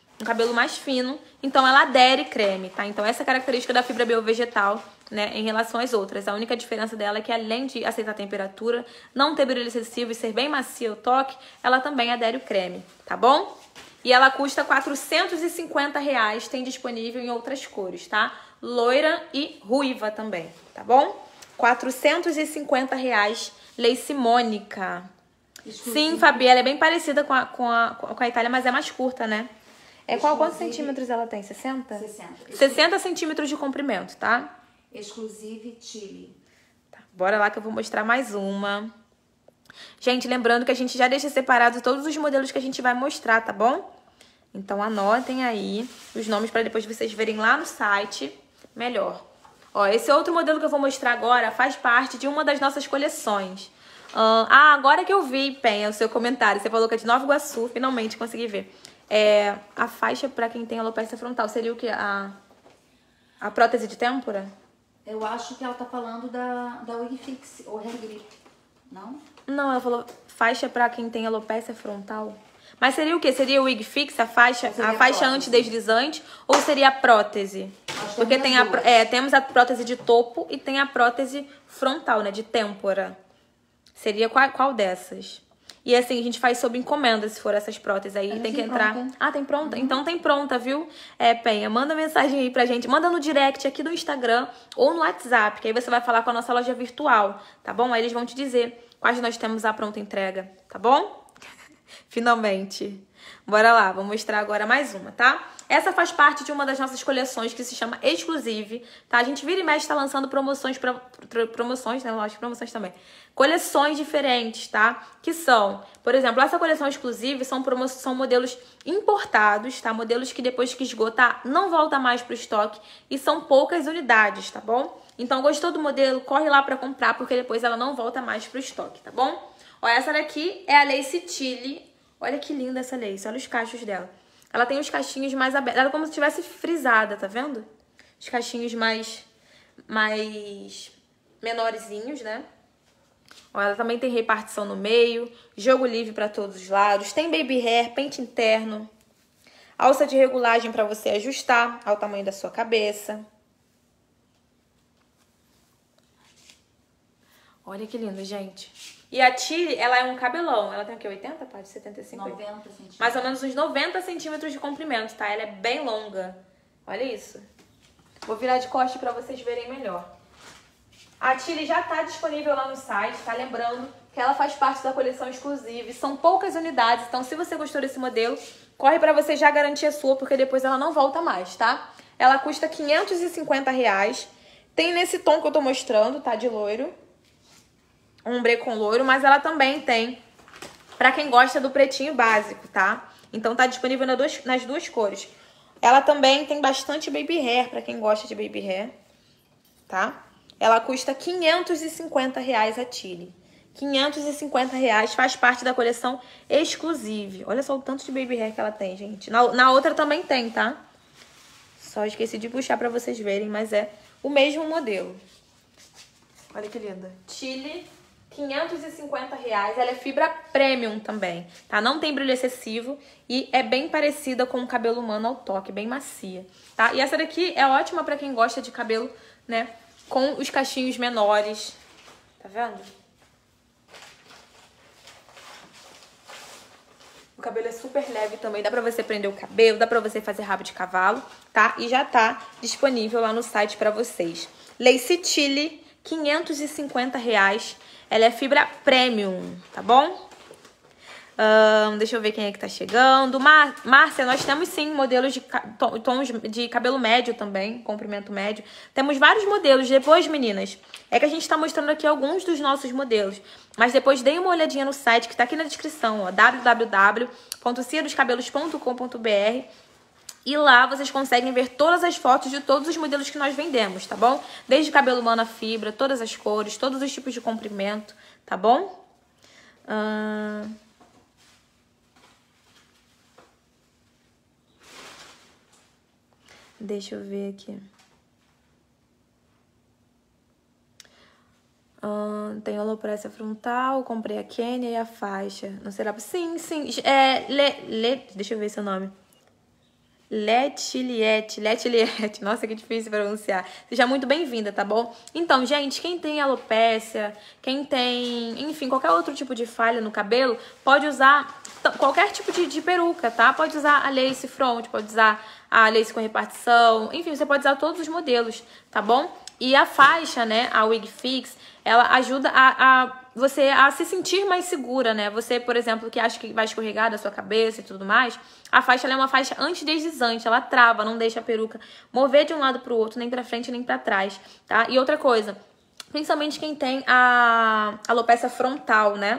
Então ela adere creme, tá? Então essa é a característica da fibra biovegetal, né? Em relação às outras. A única diferença dela é que além de aceitar a temperatura, não ter brilho excessivo e ser bem macia o toque, ela também adere o creme, tá bom? E ela custa 450 reais, tem disponível em outras cores, tá? Loira e ruiva também, tá bom? 450 reais, lace Mônica. Sim, Fabi, ela é bem parecida com a Itália, mas é mais curta, né? Quantos centímetros ela tem? 60? 60. 60 centímetros de comprimento, tá? Exclusive Chile. Tá, bora lá que eu vou mostrar mais uma. Gente, lembrando que a gente já deixa separado todos os modelos que a gente vai mostrar, tá bom? Então, anotem aí os nomes para depois vocês verem lá no site melhor. Ó, esse outro modelo que eu vou mostrar agora faz parte de uma das nossas coleções. Agora que eu vi, Penha, o seu comentário. Você falou que é de Nova Iguaçu, finalmente consegui ver. A faixa para quem tem alopecia frontal seria o que? A prótese de têmpora? Eu acho que ela tá falando da Wig Fix ou Hair Grip, não? Não, ela falou faixa para quem tem alopecia frontal. Mas seria o quê? Seria o Wig Fix, a faixa antideslizante, ou seria a prótese? Porque temos a prótese de topo e tem a prótese frontal, né? De têmpora. Seria qual dessas? E assim, a gente faz sob encomenda, se for essas próteses aí. Tem que entrar. Pronta. Tem pronta? Uhum. Então tem pronta, viu? Penha, manda mensagem aí pra gente. Manda no direct aqui do Instagram ou no WhatsApp, que aí você vai falar com a nossa loja virtual, tá bom? Aí eles vão te dizer quais nós temos a pronta entrega, tá bom? Finalmente. Bora lá, vou mostrar agora mais uma, tá? Essa faz parte de uma das nossas coleções que se chama Exclusive, tá? A gente vira e mexe tá lançando promoções, promoções, né? Lógico, promoções também. Coleções diferentes, tá? Que são, por exemplo, essa coleção Exclusive são modelos importados, tá? Modelos que depois que esgotar não volta mais pro estoque e são poucas unidades, tá bom? Então, gostou do modelo? Corre lá pra comprar, porque depois ela não volta mais pro estoque, tá bom? Ó, essa daqui é a Lace Tilly. Olha que linda essa lace, olha os cachos dela. Ela tem os cachinhos mais abertos, ela é como se tivesse frisada, tá vendo? Os cachinhos mais menorzinhos, né? Ó, ela também tem repartição no meio, jogo livre para todos os lados, tem baby hair, pente interno, alça de regulagem para você ajustar ao tamanho da sua cabeça. Olha que lindo, gente. E a Tilly, ela é um cabelão. Ela tem o quê? 80, pá? De 75? 90 centímetros. Mais ou menos uns 90 centímetros de comprimento, tá? Ela é bem longa. Olha isso. Vou virar de costas pra vocês verem melhor. A Tilly já tá disponível lá no site, tá? Lembrando que ela faz parte da coleção Exclusive. São poucas unidades, então se você gostou desse modelo, corre pra você já garantir a sua, porque depois ela não volta mais, tá? Ela custa R$550. Tem nesse tom que eu tô mostrando, tá? De loiro. Ombre com loiro, mas ela também tem pra quem gosta do pretinho básico, tá? Então tá disponível nas duas cores. Ela também tem bastante baby hair, pra quem gosta de baby hair, tá? Ela custa R$550 a Tilly. R$550, faz parte da coleção Exclusive. Olha só o tanto de baby hair que ela tem, gente. Na outra também tem, tá? Só esqueci de puxar pra vocês verem, mas é o mesmo modelo. Olha que linda. Tilly, R$550. Ela é fibra premium também, tá? Não tem brilho excessivo e é bem parecida com o cabelo humano ao toque, bem macia, tá? E essa daqui é ótima pra quem gosta de cabelo, né, com os cachinhos menores. Tá vendo? O cabelo é super leve também, dá pra você prender o cabelo, dá pra você fazer rabo de cavalo, tá? E já tá disponível lá no site pra vocês. Lace Tilly, R$550. Ela é fibra premium, tá bom? Deixa eu ver quem é que tá chegando. Márcia, nós temos sim modelos de tons de cabelo médio também, comprimento médio. Temos vários modelos. Depois, meninas, é que a gente tá mostrando aqui alguns dos nossos modelos. Mas depois deem uma olhadinha no site que tá aqui na descrição, ó, www.ciadoscabelos.com.br. E lá vocês conseguem ver todas as fotos de todos os modelos que nós vendemos, tá bom? Desde cabelo humano a fibra, todas as cores, todos os tipos de comprimento, tá bom? Deixa eu ver aqui. Tem alopecia frontal, comprei a Kenya e a faixa. Não será? Sim. Deixa eu ver seu nome. Letiliette. Nossa, que difícil pronunciar. Seja muito bem-vinda, tá bom? Então, gente, quem tem alopecia, quem tem, enfim, qualquer outro tipo de falha no cabelo, pode usar qualquer tipo de peruca, tá? Pode usar a lace front, pode usar a lace com repartição, enfim, você pode usar todos os modelos, tá bom? E a faixa, né, a Wig Fix, ela ajuda você a se sentir mais segura, né? Você, por exemplo, que acha que vai escorregar da sua cabeça e tudo mais, a faixa ela é uma faixa antideslizante, ela trava, não deixa a peruca mover de um lado pro outro, nem pra frente nem pra trás, tá? E outra coisa, principalmente quem tem a alopecia frontal, né?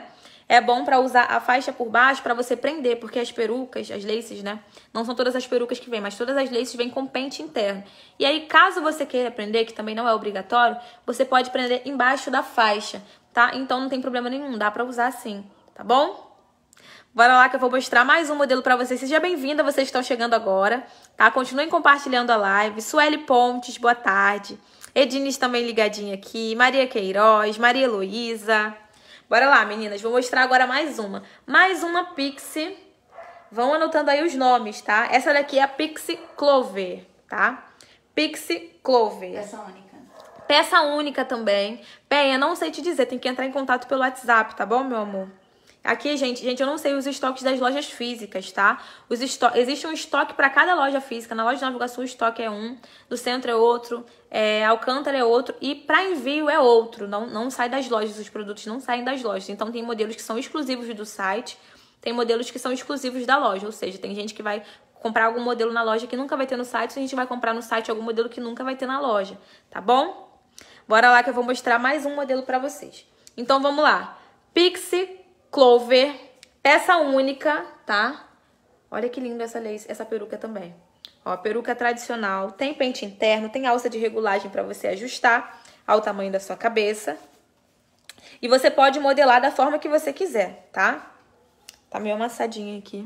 É bom pra usar a faixa por baixo pra você prender, porque as perucas, as laces, né? Não são todas as perucas que vêm, mas todas as laces vêm com pente interno. E aí, caso você queira prender, que também não é obrigatório, você pode prender embaixo da faixa, tá? Então não tem problema nenhum, dá pra usar assim, tá bom? Bora lá que eu vou mostrar mais um modelo pra vocês. Seja bem-vinda, vocês estão chegando agora, tá? Continuem compartilhando a live. Sueli Pontes, boa tarde. Edines também ligadinha aqui. Maria Queiroz, Maria Heloísa. Bora lá, meninas. Vou mostrar agora mais uma. Mais uma Pixie. Vão anotando aí os nomes, tá? Essa daqui é a Pixie Clover, tá? Pixie Clover. Peça única. Peça única também. Penha, não sei te dizer. Tem que entrar em contato pelo WhatsApp, tá bom, meu amor? Aqui, gente, eu não sei os estoques das lojas físicas, tá? Existe um estoque para cada loja física. Na loja de Nova Iguaçu o estoque é um, do centro é outro, Alcântara é outro e para envio é outro. Não sai das lojas, os produtos não saem das lojas. Então tem modelos que são exclusivos do site, tem modelos que são exclusivos da loja. Ou seja, tem gente que vai comprar algum modelo na loja que nunca vai ter no site, a gente vai comprar no site algum modelo que nunca vai ter na loja, tá bom? Bora lá que eu vou mostrar mais um modelo para vocês. Então vamos lá. Pixie Clover, peça única, tá? Olha que linda essa peruca também. Ó, peruca tradicional, tem pente interno, tem alça de regulagem para você ajustar ao tamanho da sua cabeça. E você pode modelar da forma que você quiser, tá? Tá meio amassadinha aqui.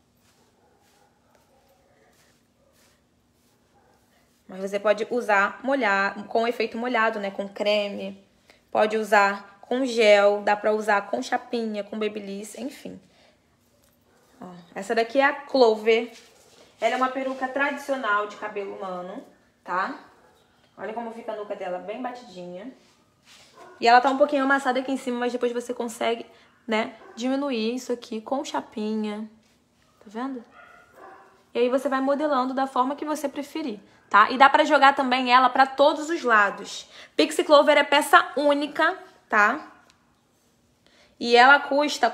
Mas você pode usar com efeito molhado, né? Com creme. Pode usar com gel, dá pra usar com chapinha, com babyliss, enfim. Ó, essa daqui é a Clover. Ela é uma peruca tradicional de cabelo humano, tá? Olha como fica a nuca dela, bem batidinha. E ela tá um pouquinho amassada aqui em cima, mas depois você consegue, né, diminuir isso aqui com chapinha. Tá vendo? E aí você vai modelando da forma que você preferir, tá? E dá pra jogar também ela pra todos os lados. Pixie Clover é peça única, tá? E ela custa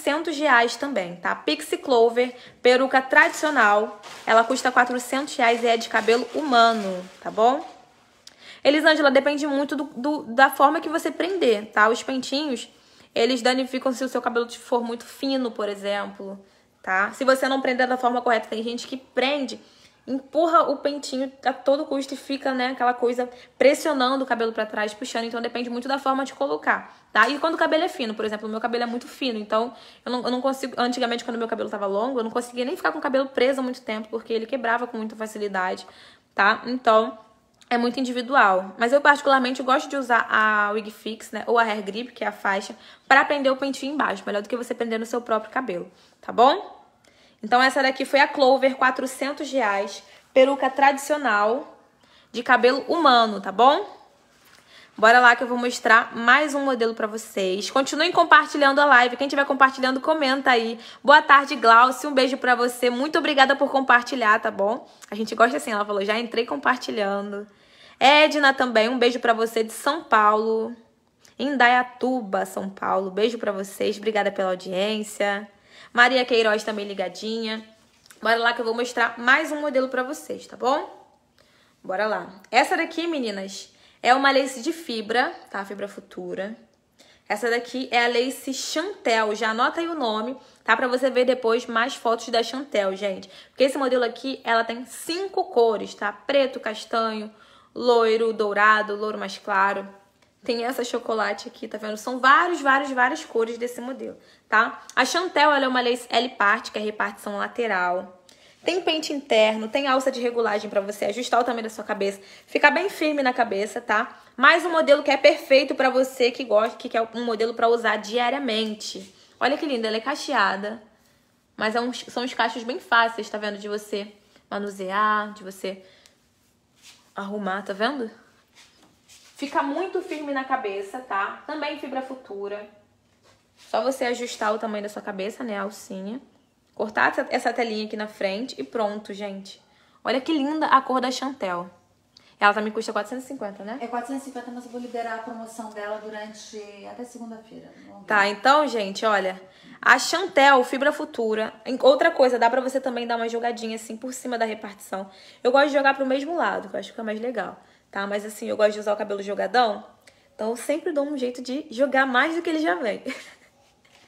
R$400 também, tá? Pixie Clover, peruca tradicional. Ela custa R$400 e é de cabelo humano, tá bom? Elisângela, depende muito da forma que você prender, tá? Os pentinhos, eles danificam se o seu cabelo for muito fino, por exemplo, tá? Se você não prender da forma correta, tem gente que prende, empurra o pentinho a todo custo e fica, né, aquela coisa pressionando o cabelo pra trás, puxando. Então depende muito da forma de colocar, tá? E quando o cabelo é fino, por exemplo, o meu cabelo é muito fino, então eu não consigo... Antigamente, quando o meu cabelo tava longo, eu não conseguia nem ficar com o cabelo preso há muito tempo, porque ele quebrava com muita facilidade, tá? Então é muito individual. Mas eu particularmente gosto de usar a Wig Fix, né, ou a Hair Grip, que é a faixa, pra prender o pentinho embaixo, melhor do que você prender no seu próprio cabelo, tá bom? Então essa daqui foi a Clover, R$400, peruca tradicional de cabelo humano, tá bom? Bora lá que eu vou mostrar mais um modelo pra vocês. Continuem compartilhando a live. Quem estiver compartilhando, comenta aí. Boa tarde, Glaucia. Um beijo pra você. Muito obrigada por compartilhar, tá bom? A gente gosta assim, ela falou, já entrei compartilhando. Edna também, um beijo pra você de São Paulo. Indaiatuba, São Paulo. Beijo pra vocês. Obrigada pela audiência. Maria Queiroz também ligadinha. Bora lá que eu vou mostrar mais um modelo pra vocês, tá bom? Bora lá. Essa daqui, meninas, é uma lace de fibra, tá? Fibra Futura. Essa daqui é a lace Chantel. Já anota aí o nome, tá? Pra você ver depois mais fotos da Chantel, gente. Porque esse modelo aqui, ela tem 5 cores, tá? Preto, castanho, loiro, dourado, louro mais claro. Tem essa chocolate aqui, tá vendo? São várias cores desse modelo, tá? A Chantel, ela é uma lace L-part, que é repartição lateral. Tem pente interno, tem alça de regulagem pra você ajustar o tamanho da sua cabeça. Ficar bem firme na cabeça, tá? Mais um modelo que é perfeito pra você que gosta, que quer um modelo pra usar diariamente. Olha que linda, ela é cacheada. Mas são uns cachos bem fáceis, tá vendo? De você manusear, de você arrumar, tá vendo? Fica muito firme na cabeça, tá? Também fibra Futura. Só você ajustar o tamanho da sua cabeça, né? A alcinha. Cortar essa telinha aqui na frente e pronto, gente. Olha que linda a cor da Chantel. Ela também custa 450, né? É 450, mas eu vou liberar a promoção dela durante até segunda-feira. Tá, então, gente, olha. A Chantel Fibra Futura. Outra coisa, dá pra você também dar uma jogadinha assim por cima da repartição. Eu gosto de jogar pro mesmo lado, que eu acho que fica mais legal. Tá? Mas assim, eu gosto de usar o cabelo jogadão. Então eu sempre dou um jeito de jogar mais do que ele já vem.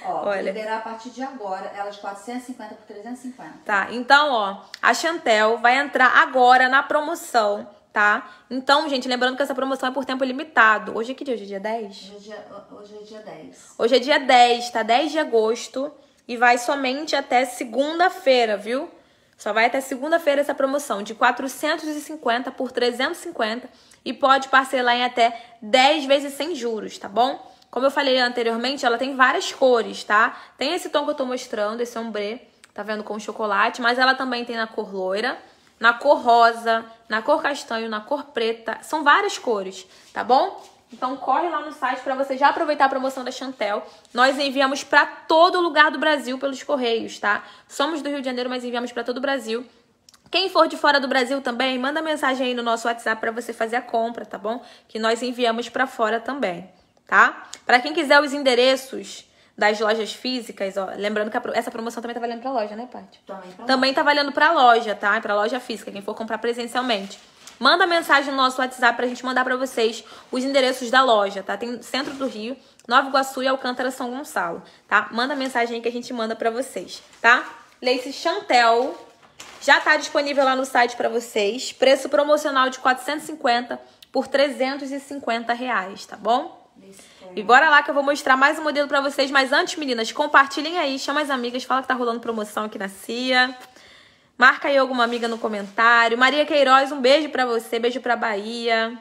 Ó, vou liberar a partir de agora, elas 450 por 350. Tá, então, ó, a Chantel vai entrar agora na promoção, tá? Então, gente, lembrando que essa promoção é por tempo limitado. Hoje é que dia? Hoje é dia 10? Hoje é dia 10. Hoje é dia 10, tá? 10 de agosto e vai somente até segunda-feira, viu? Só vai até segunda-feira essa promoção de 450 por 350 e pode parcelar em até 10 vezes sem juros, tá bom? Como eu falei anteriormente, ela tem várias cores, tá? Tem esse tom que eu tô mostrando, esse ombre, tá vendo, com chocolate, mas ela também tem na cor loira, na cor rosa, na cor castanho, na cor preta. São várias cores, tá bom? Então corre lá no site para você já aproveitar a promoção da Chantel. Nós enviamos para todo lugar do Brasil pelos correios, tá? Somos do Rio de Janeiro, mas enviamos para todo o Brasil. Quem for de fora do Brasil também, manda mensagem aí no nosso WhatsApp para você fazer a compra, tá bom? Que nós enviamos para fora também, tá? Para quem quiser os endereços das lojas físicas, ó, lembrando que essa promoção também tá valendo para loja, né, Paty? Também tá valendo para loja, tá? Para loja física, quem for comprar presencialmente. Manda mensagem no nosso WhatsApp pra gente mandar pra vocês os endereços da loja, tá? Tem Centro do Rio, Nova Iguaçu e Alcântara São Gonçalo, tá? Manda mensagem aí que a gente manda pra vocês, tá? Lace Chantel já tá disponível lá no site pra vocês. Preço promocional de 450 por 350 reais, tá bom? E bora lá que eu vou mostrar mais um modelo pra vocês. Mas antes, meninas, compartilhem aí, chama as amigas, fala que tá rolando promoção aqui na CIA. Marca aí alguma amiga no comentário. Maria Queiroz, um beijo pra você. Beijo pra Bahia.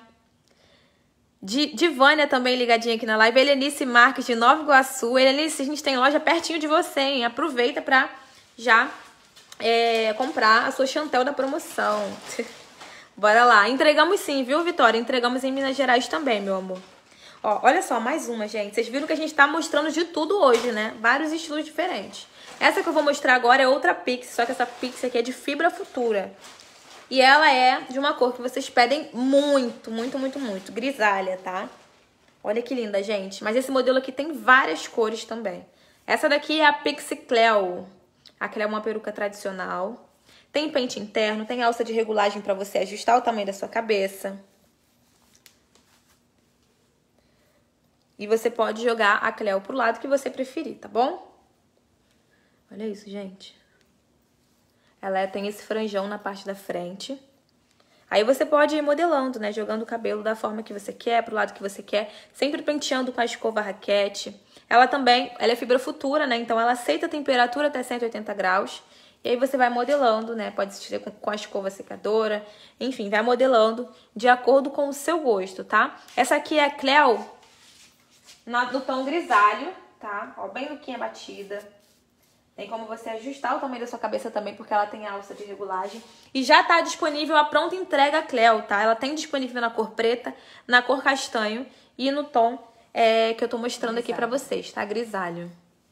Divânia também ligadinha aqui na live. Helenice Marques de Nova Iguaçu. Helenice, a gente tem loja pertinho de você, hein? Aproveita pra já comprar a sua Chantel da promoção. Bora lá. Entregamos sim, viu, Vitória? Entregamos em Minas Gerais também, meu amor. Ó, olha só, mais uma, gente. Vocês viram que a gente tá mostrando de tudo hoje, né? Vários estilos diferentes. Essa que eu vou mostrar agora é outra Pix, só que essa Pix aqui é de fibra futura. E ela é de uma cor que vocês pedem muito, muito, muito, muito. Grisalha, tá? Olha que linda, gente. Mas esse modelo aqui tem várias cores também. Essa daqui é a Pixie Cleo. Aquela é uma peruca tradicional. Tem pente interno, tem alça de regulagem pra você ajustar o tamanho da sua cabeça. E você pode jogar a Cleo pro lado que você preferir, tá bom? Olha isso, gente. Ela tem esse franjão na parte da frente. Aí você pode ir modelando, né? Jogando o cabelo da forma que você quer, pro lado que você quer. Sempre penteando com a escova raquete. Ela é fibra futura, né? Então ela aceita a temperatura até 180 graus. E aí você vai modelando, né? Pode ser com a escova secadora. Enfim, vai modelando de acordo com o seu gosto, tá? Essa aqui é a Cleo no tom grisalho, tá? Ó, bem luquinha batida. Tem como você ajustar o tamanho da sua cabeça também, porque ela tem alça de regulagem. E já tá disponível a pronta entrega Cleo, tá? Ela tem disponível na cor preta, na cor castanho e no tom que eu tô mostrando aqui pra vocês, tá? Grisalho.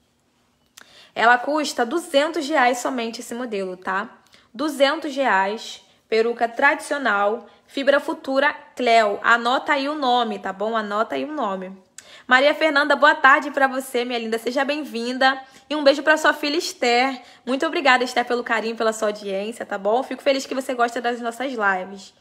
Ela custa R$200 somente esse modelo, tá? R$200, peruca tradicional, fibra futura Cleo. Anota aí o nome, tá bom? Anota aí o nome. Maria Fernanda, boa tarde pra você, minha linda. Seja bem-vinda. E um beijo pra sua filha Esther. Muito obrigada, Esther, pelo carinho, pela sua audiência, tá bom? Fico feliz que você gosta das nossas lives.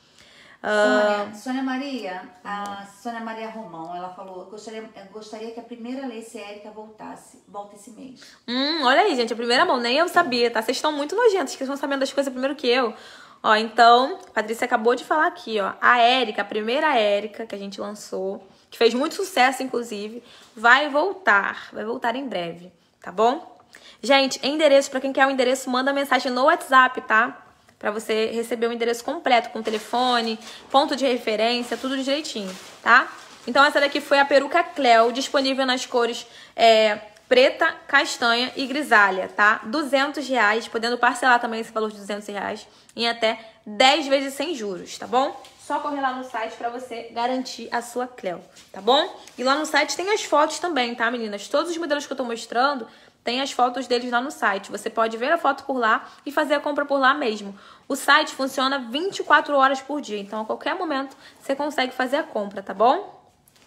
Sônia Maria, a Sônia Maria Romão, ela falou, gostaria que a primeira Lace Érica volte esse mês. Olha aí, gente, a primeira mão, nem eu sabia, tá? Vocês estão muito nojentos, que vocês estão sabendo das coisas primeiro que eu. Ó, então, a Patrícia acabou de falar aqui, ó. A Érica, a primeira Érica que a gente lançou, que fez muito sucesso, inclusive, vai voltar em breve, tá bom? Gente, endereço, pra quem quer o endereço, manda mensagem no WhatsApp, tá? Pra você receber o endereço completo, com telefone, ponto de referência, tudo direitinho, tá? Então essa daqui foi a peruca Cleo, disponível nas cores preta, castanha e grisalha, tá? R$200, podendo parcelar também esse valor de R$200 em até 10 vezes sem juros, tá bom? Só correr lá no site pra você garantir a sua Cleo, tá bom? E lá no site tem as fotos também, tá, meninas? Todos os modelos que eu tô mostrando, tem as fotos deles lá no site. Você pode ver a foto por lá e fazer a compra por lá mesmo. O site funciona 24 horas por dia, então a qualquer momento você consegue fazer a compra, tá bom?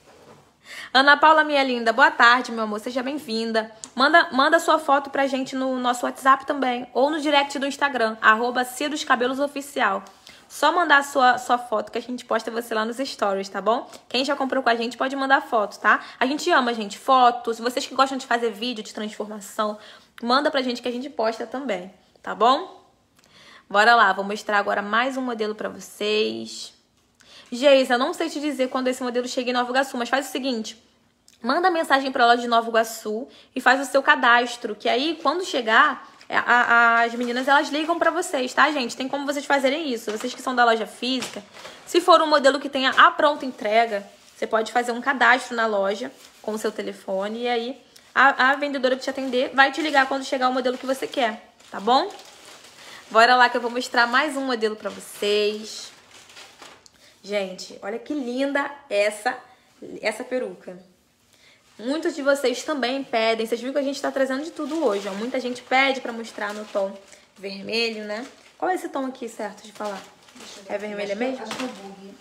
Ana Paula, minha linda, boa tarde, meu amor, seja bem-vinda. Manda sua foto pra gente no nosso WhatsApp também, ou no direct do Instagram, @CiaDosCabelosOficial. só mandar a sua foto que a gente posta você lá nos stories, tá bom? Quem já comprou com a gente pode mandar foto, tá? A gente ama, gente, fotos. Vocês que gostam de fazer vídeo de transformação, manda pra gente que a gente posta também, tá bom? Bora lá, vou mostrar agora mais um modelo pra vocês. Geisa, eu não sei te dizer quando esse modelo chega em Nova Iguaçu, mas faz o seguinte, manda mensagem pra loja de Nova Iguaçu e faz o seu cadastro, que aí quando chegar, as meninas elas ligam pra vocês, tá, gente? Tem como vocês fazerem isso. Vocês que são da loja física, se for um modelo que tenha a pronta entrega, você pode fazer um cadastro na loja com o seu telefone e aí a vendedora que te atender vai te ligar quando chegar o modelo que você quer, tá bom? Bora lá que eu vou mostrar mais um modelo pra vocês. Gente, olha que linda essa peruca. Muitos de vocês também pedem. Vocês viram que a gente tá trazendo de tudo hoje, ó. Muita gente pede pra mostrar no tom vermelho, né? Qual é esse tom aqui, certo de falar? É vermelho mesmo? Acho que é o bug.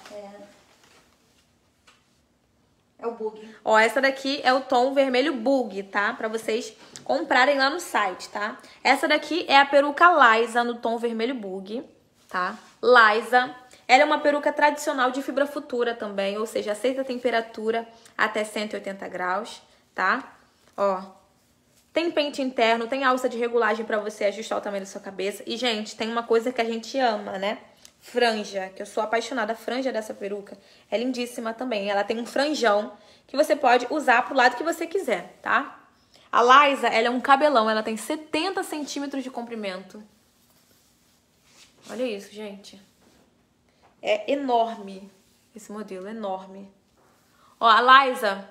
É o bug. Ó, essa daqui é o tom vermelho bug, tá? Pra vocês comprarem lá no site, tá? Essa daqui é a peruca Liza no tom vermelho bug, tá? Liza. Ela é uma peruca tradicional de fibra futura também, ou seja, aceita a temperatura até 180 graus, tá? Ó, tem pente interno, tem alça de regulagem pra você ajustar o tamanho da sua cabeça. E, gente, tem uma coisa que a gente ama, né? Franja, que eu sou apaixonada. A franja dessa peruca é lindíssima também. Ela tem um franjão que você pode usar pro lado que você quiser, tá? A Liza, ela é um cabelão, ela tem 70 centímetros de comprimento. Olha isso, gente. É enorme esse modelo, enorme. Ó, a Liza,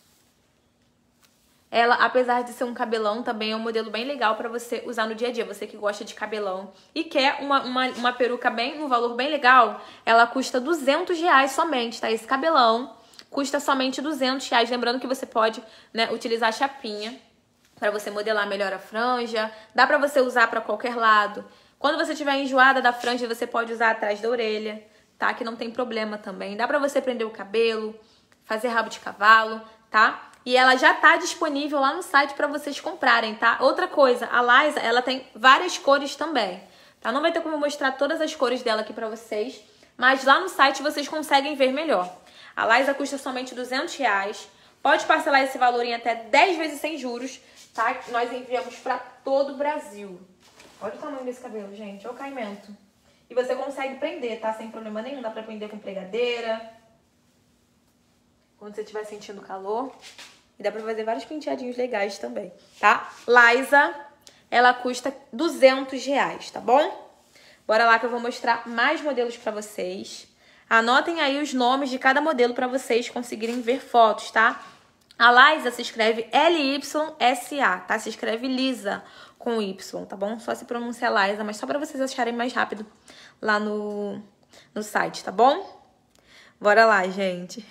ela, apesar de ser um cabelão, também é um modelo bem legal pra você usar no dia a dia. Você que gosta de cabelão e quer uma peruca um valor bem legal, ela custa R$200 somente, tá? Esse cabelão custa somente R$200. Lembrando que você pode, né, utilizar a chapinha pra você modelar melhor a franja. Dá pra você usar pra qualquer lado. Quando você estiver enjoada da franja, você pode usar atrás da orelha, tá? Que não tem problema também. Dá pra você prender o cabelo, fazer rabo de cavalo, tá? E ela já tá disponível lá no site pra vocês comprarem, tá? Outra coisa, a Liza, ela tem várias cores também, tá? Não vai ter como eu mostrar todas as cores dela aqui pra vocês, mas lá no site vocês conseguem ver melhor. A Liza custa somente R$200. Pode parcelar esse valor em até 10 vezes sem juros, tá? Nós enviamos pra todo o Brasil. Olha o tamanho desse cabelo, gente. Olha o caimento. E você consegue prender, tá? Sem problema nenhum. Dá pra prender com pregadeira. Quando você estiver sentindo calor. E dá pra fazer vários penteadinhos legais também, tá? Liza, ela custa R$200, tá bom? Bora lá que eu vou mostrar mais modelos pra vocês. Anotem aí os nomes de cada modelo pra vocês conseguirem ver fotos, tá? A Liza se escreve L-Y-S-A, tá? Se escreve Lisa com Y, tá bom? Só se pronuncia Liza, mas só pra vocês acharem mais rápido lá no site, tá bom? Bora lá, gente.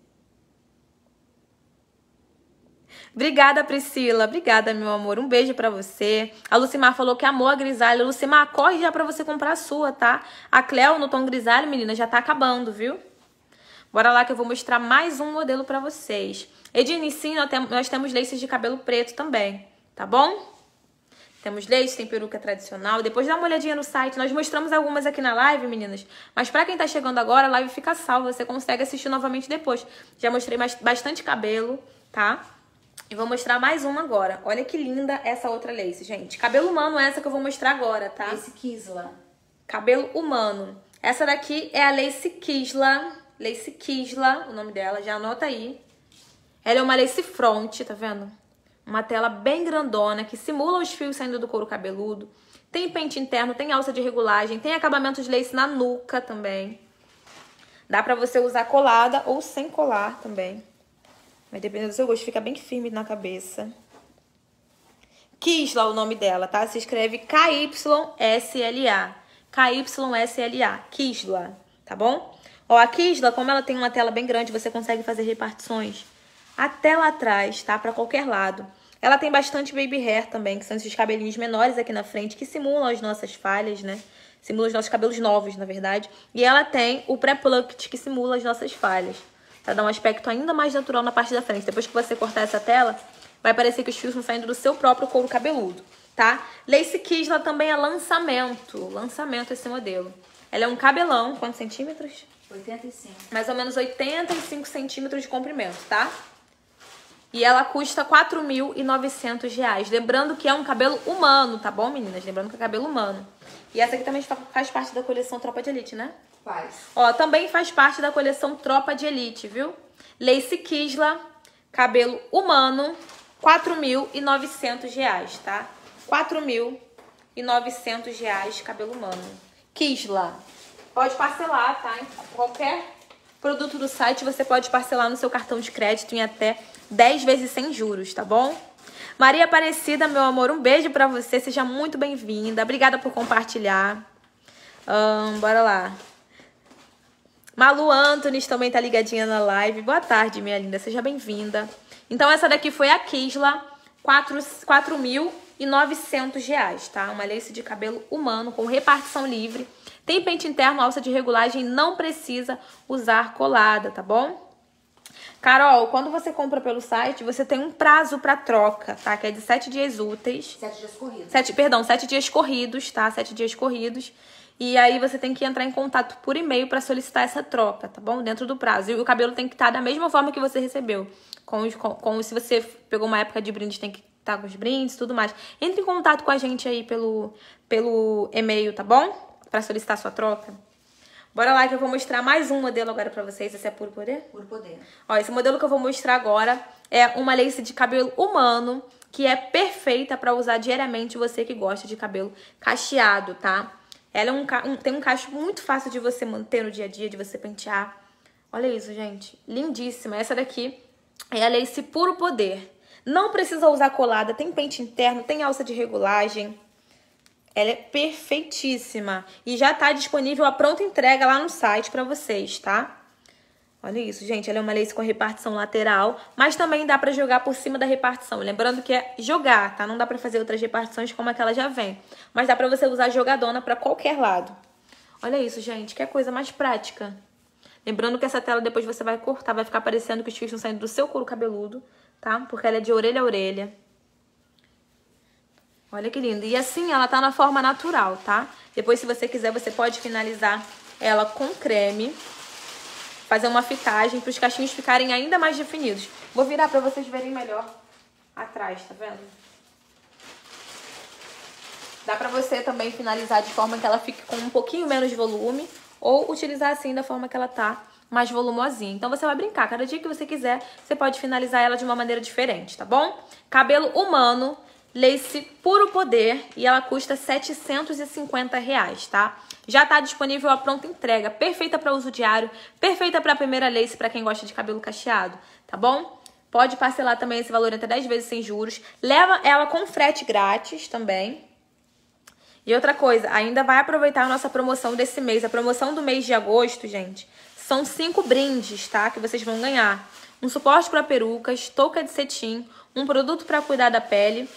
Obrigada, Priscila. Obrigada, meu amor. Um beijo pra você. A Lucimar falou que amou a grisalha. Lucimar, corre já pra você comprar a sua, tá? A Cleo no tom grisalho, menina, já tá acabando, viu? Bora lá que eu vou mostrar mais um modelo pra vocês. Edine, sim, nós temos laces de cabelo preto também, tá bom? Temos lace, tem peruca tradicional. Depois dá uma olhadinha no site. Nós mostramos algumas aqui na live, meninas. Mas pra quem tá chegando agora, a live fica salva. Você consegue assistir novamente depois. Já mostrei bastante cabelo, tá? E vou mostrar mais uma agora. Olha que linda essa outra lace, gente. Cabelo humano é essa que eu vou mostrar agora, tá? Lace Kisla. Cabelo humano. Essa daqui é a Lace Kisla. Lace Kisla, o nome dela. Já anota aí. Ela é uma lace front, tá vendo? Uma tela bem grandona, que simula os fios saindo do couro cabeludo. Tem pente interno, tem alça de regulagem, tem acabamento de lace na nuca também. Dá pra você usar colada ou sem colar também. Vai depender do seu gosto, fica bem firme na cabeça. Kisla, o nome dela, tá? Se escreve K-Y-S-L-A. K-Y-S-L-A. Kisla, tá bom? Ó, a Kisla, como ela tem uma tela bem grande, você consegue fazer repartições até lá atrás, tá? Pra qualquer lado. Ela tem bastante baby hair também, que são esses cabelinhos menores aqui na frente, que simulam as nossas falhas, né? Simulam os nossos cabelos novos, na verdade. E ela tem o pré-plucked, que simula as nossas falhas. Pra dar um aspecto ainda mais natural na parte da frente. Depois que você cortar essa tela, vai parecer que os fios estão saindo do seu próprio couro cabeludo, tá? Lace Kisla também é lançamento. Lançamento esse modelo. Ela é um cabelão, quantos centímetros? 85. Mais ou menos 85 centímetros de comprimento, tá? E ela custa R$4.900. Lembrando que é um cabelo humano, tá bom, meninas? Lembrando que é cabelo humano. E essa aqui também faz parte da coleção Tropa de Elite, né? Faz. Ó, também faz parte da coleção Tropa de Elite, viu? Lace Kisla, cabelo humano, R$4.900, tá? R$4.900, cabelo humano. Kisla. Pode parcelar, tá? Em qualquer produto do site você pode parcelar no seu cartão de crédito em até 10 vezes sem juros, tá bom? Maria Aparecida, meu amor, um beijo pra você. Seja muito bem-vinda. Obrigada por compartilhar. Bora lá. Malu Antunes também tá ligadinha na live. Boa tarde, minha linda. Seja bem-vinda. Então, essa daqui foi a Kisla. R$4.900, tá? Uma lace de cabelo humano com repartição livre. Tem pente interno, alça de regulagem. Não precisa usar colada, tá bom? Carol, quando você compra pelo site, você tem um prazo pra troca, tá? Que é de 7 dias úteis. 7 dias corridos. 7 dias corridos, tá? 7 dias corridos. E aí você tem que entrar em contato por e-mail pra solicitar essa troca, tá bom? Dentro do prazo. E o cabelo tem que estar da mesma forma que você recebeu. Se você pegou uma época de brindes, tem que estar com os brindes e tudo mais. Entre em contato com a gente aí pelo e-mail, tá bom? Pra solicitar sua troca. Bora lá que eu vou mostrar mais um modelo agora pra vocês. Esse é Puro Poder? Puro Poder. Ó, esse modelo que eu vou mostrar agora é uma lace de cabelo humano que é perfeita pra usar diariamente, você que gosta de cabelo cacheado, tá? Ela tem um cacho muito fácil de você manter no dia a dia, de você pentear. Olha isso, gente. Lindíssima. Essa daqui é a lace Puro Poder. Não precisa usar colada, tem pente interno, tem alça de regulagem. Ela é perfeitíssima. E já tá disponível a pronta entrega lá no site pra vocês, tá? Olha isso, gente. Ela é uma lace com repartição lateral, mas também dá pra jogar por cima da repartição. Lembrando que é jogar, tá? Não dá pra fazer outras repartições como aquela já vem. Mas dá pra você usar jogadona pra qualquer lado. Olha isso, gente. Que coisa mais prática. Lembrando que essa tela depois você vai cortar, vai ficar parecendo que os fios estão saindo do seu couro cabeludo, tá? Porque ela é de orelha a orelha. Olha que linda. E assim ela tá na forma natural, tá? Depois, se você quiser, você pode finalizar ela com creme. Fazer uma fitagem para os cachinhos ficarem ainda mais definidos. Vou virar para vocês verem melhor atrás, tá vendo? Dá pra você também finalizar de forma que ela fique com um pouquinho menos de volume. Ou utilizar assim da forma que ela tá, mais volumosinha. Então você vai brincar. Cada dia que você quiser, você pode finalizar ela de uma maneira diferente, tá bom? Cabelo humano. Lace Puro Poder e ela custa R$750, tá? Já tá disponível a pronta entrega, perfeita para uso diário, perfeita para primeira lace para quem gosta de cabelo cacheado, tá bom? Pode parcelar também esse valor até 10 vezes sem juros. Leva ela com frete grátis também. E outra coisa, ainda vai aproveitar a nossa promoção desse mês. A promoção do mês de agosto, gente, são 5 brindes, tá? Que vocês vão ganhar. Um suporte para perucas, touca de cetim, um produto para cuidar da pele,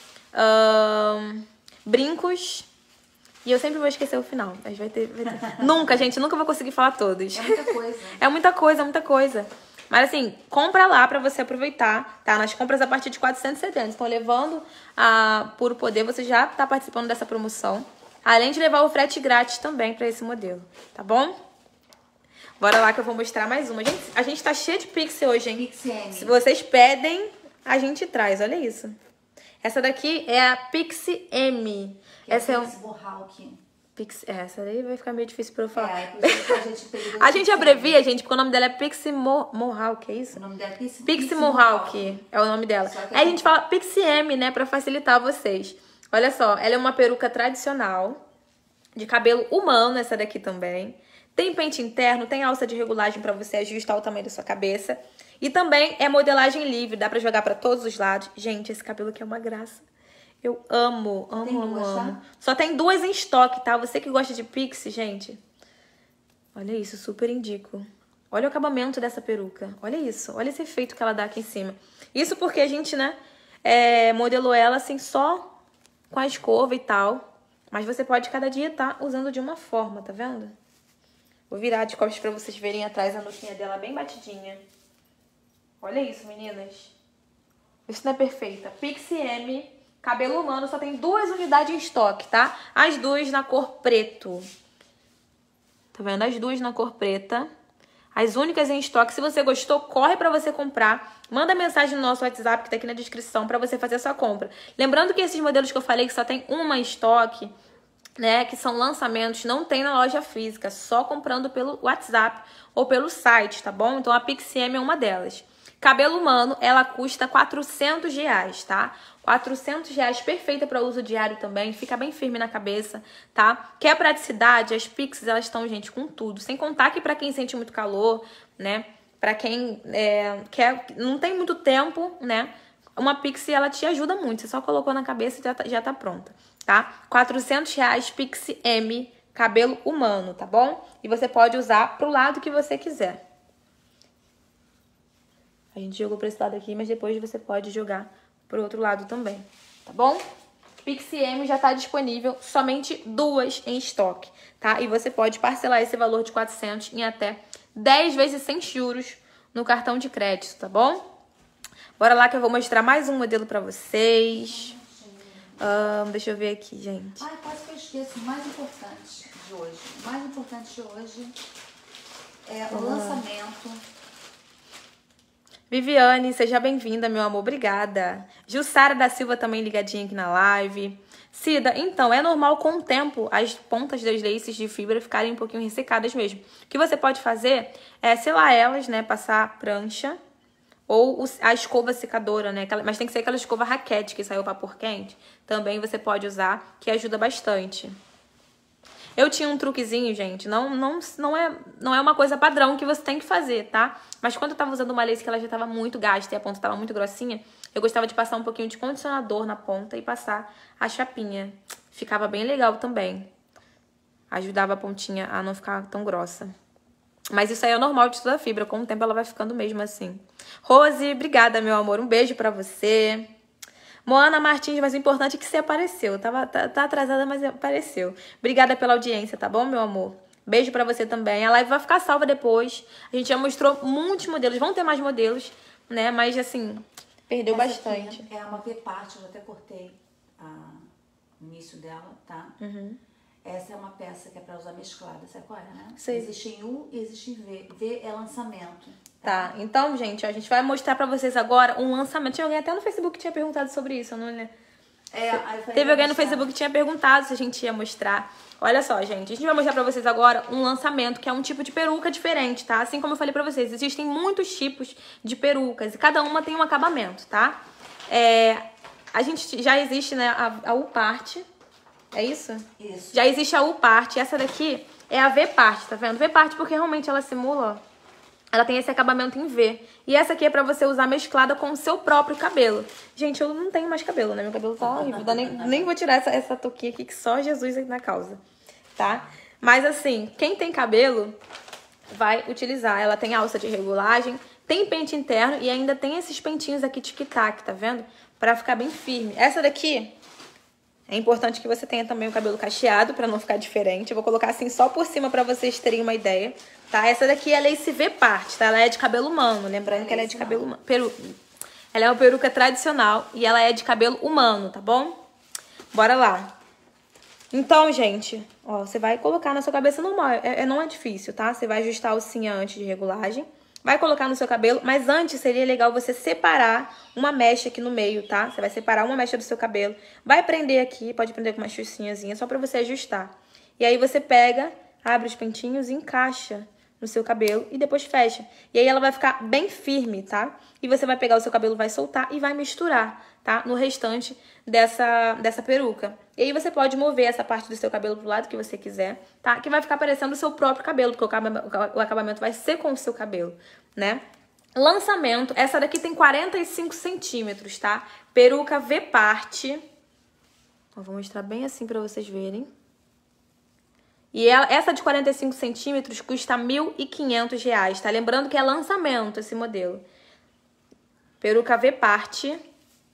brincos. E eu sempre vou esquecer o final. Mas vai ter. Nunca, gente, nunca vou conseguir falar todos. É muita coisa. É muita coisa, é muita coisa. Mas assim, compra lá pra você aproveitar, tá? Nas compras a partir de 470. Então, levando a Puro Poder, você já tá participando dessa promoção. Além de levar o frete grátis também pra esse modelo, tá bom? Bora lá que eu vou mostrar mais uma. Gente, a gente tá cheia de pixie hoje, hein? Pixie M. Se vocês pedem, a gente traz. Olha isso. Essa daqui é a Pixie M. Essa é Mohawk. Essa daí vai ficar meio difícil pra eu falar. A gente abrevia, gente, porque o nome dela é Pixie Mohawk, é isso? O nome dela é Pixie Mohawk é o nome dela. Aí a gente fala Pixie M, né, pra facilitar vocês. Olha só, ela é uma peruca tradicional, de cabelo humano, essa daqui também. Tem pente interno, tem alça de regulagem pra você ajustar o tamanho da sua cabeça. E também é modelagem livre, dá pra jogar pra todos os lados. Gente, esse cabelo aqui é uma graça. Eu amo, amo. Só tem 2 em estoque, tá? Você que gosta de pixie, gente. Olha isso, super indico. Olha o acabamento dessa peruca. Olha isso, olha esse efeito que ela dá aqui em cima. Isso porque a gente, né, modelou ela assim só com a escova e tal. Mas você pode cada dia tá usando de uma forma, tá vendo? Vou virar de costas pra vocês verem atrás a nuquinha dela bem batidinha. Olha isso, meninas. Isso não é perfeita. Pixie M, cabelo humano, só tem 2 unidades em estoque, tá? As 2 na cor preto. Tá vendo? As duas na cor preta. As únicas em estoque. Se você gostou, corre pra você comprar. Manda mensagem no nosso WhatsApp, que tá aqui na descrição, pra você fazer a sua compra. Lembrando que esses modelos que eu falei, que só tem uma em estoque, né, que são lançamentos, não tem na loja física, só comprando pelo WhatsApp ou pelo site, tá bom? Então a PixM é uma delas. Cabelo humano, ela custa R$400, tá? R$400, perfeita para uso diário também, fica bem firme na cabeça, tá? Quer praticidade? As Pix, elas estão, gente, com tudo. Sem contar que para quem sente muito calor, né? Para quem não tem muito tempo, né? Uma Pix, ela te ajuda muito. Você só colocou na cabeça e já tá pronta, tá? R$400, Pix M, cabelo humano, tá bom? E você pode usar pro lado que você quiser. A gente jogou pra esse lado aqui, mas depois você pode jogar pro outro lado também, tá bom? Pix M já tá disponível, somente 2 em estoque, tá? E você pode parcelar esse valor de 400 em até 10 vezes sem juros no cartão de crédito, tá bom? Bora lá que eu vou mostrar mais um modelo pra vocês. Deixa eu ver aqui, gente. Ai, quase que eu esqueço. O mais importante de hoje. O mais importante de hoje é o lançamento. Viviane, seja bem-vinda, meu amor. Obrigada. Jussara da Silva também ligadinha aqui na live. Cida, então, é normal com o tempo as pontas das laces de fibra ficarem um pouquinho ressecadas mesmo. O que você pode fazer é selar elas, né? Passar prancha ou a escova secadora, né? Mas tem que ser aquela escova raquete que saiu vapor quente. Também você pode usar, que ajuda bastante. Eu tinha um truquezinho, gente. Não é uma coisa padrão que você tem que fazer, tá? Mas quando eu tava usando uma lace que ela já tava muito gasta e a ponta tava muito grossinha, eu gostava de passar um pouquinho de condicionador na ponta e passar a chapinha. Ficava bem legal também. Ajudava a pontinha a não ficar tão grossa. Mas isso aí é normal de toda a fibra. Com o tempo ela vai ficando mesmo assim. Rose, obrigada, meu amor. Um beijo pra você. Moana Martins, mas o importante é que você apareceu. Tá atrasada, mas apareceu. Obrigada pela audiência, tá bom, meu amor? Beijo pra você também. A live vai ficar salva depois. A gente já mostrou muitos modelos. Vão ter mais modelos, né? Mas, assim, perdeu bastante. É uma V-parte, eu até cortei o início dela, tá? Uhum. Essa é uma peça que é pra usar mesclada, sabe qual é, né? Sei. Existe em U e existe em V. V é lançamento. Tá, então, gente, ó, a gente vai mostrar pra vocês agora um lançamento. Tinha alguém até no Facebook que tinha perguntado sobre isso, eu não lembro. Teve alguém no Facebook que tinha perguntado se a gente ia mostrar. Olha só, gente, a gente vai mostrar pra vocês agora um lançamento que é um tipo de peruca diferente, tá? Assim como eu falei pra vocês, existem muitos tipos de perucas e cada uma tem um acabamento, tá? A gente já existe, né, a U-Part. É isso? Isso. Já existe a U-Part. Essa daqui é a V-Part, tá vendo? V-Part porque realmente ela simula, ó. Ela tem esse acabamento em V. E essa aqui é pra você usar mesclada com o seu próprio cabelo. Gente, eu não tenho mais cabelo, né? Meu cabelo tá horrível. Nem vou tirar essa touquinha aqui, que só Jesus aí na causa, tá? Mas assim, quem tem cabelo vai utilizar. Ela tem alça de regulagem, tem pente interno e ainda tem esses pentinhos aqui tic-tac, tá vendo? Pra ficar bem firme. Essa daqui... É importante que você tenha também o cabelo cacheado pra não ficar diferente. Eu vou colocar assim só por cima pra vocês terem uma ideia, tá? Essa daqui é a lace V-Part, tá? Ela é de cabelo humano, lembrando que ela é de cabelo humano. Ela é uma peruca tradicional e ela é de cabelo humano, tá bom? Bora lá. Então, gente, ó, você vai colocar na sua cabeça normal. Não é difícil, tá? Você vai ajustar a alcinha antes de regulagem. Vai colocar no seu cabelo, mas antes seria legal você separar uma mecha aqui no meio, tá? Você vai separar uma mecha do seu cabelo. Vai prender aqui, pode prender com uma xucinhazinha, só pra você ajustar. E aí você pega, abre os pentinhos e encaixa no seu cabelo e depois fecha. E aí ela vai ficar bem firme, tá? E você vai pegar o seu cabelo, vai soltar e vai misturar, tá? No restante dessa peruca. E aí você pode mover essa parte do seu cabelo pro lado que você quiser, tá? Que vai ficar parecendo o seu próprio cabelo, porque o acabamento vai ser com o seu cabelo, né? Lançamento, essa daqui tem 45 centímetros, tá? Peruca V-Part. Vou mostrar bem assim pra vocês verem. E essa de 45 centímetros custa R$ 1.500, tá? Lembrando que é lançamento esse modelo. Peruca V-Part, R$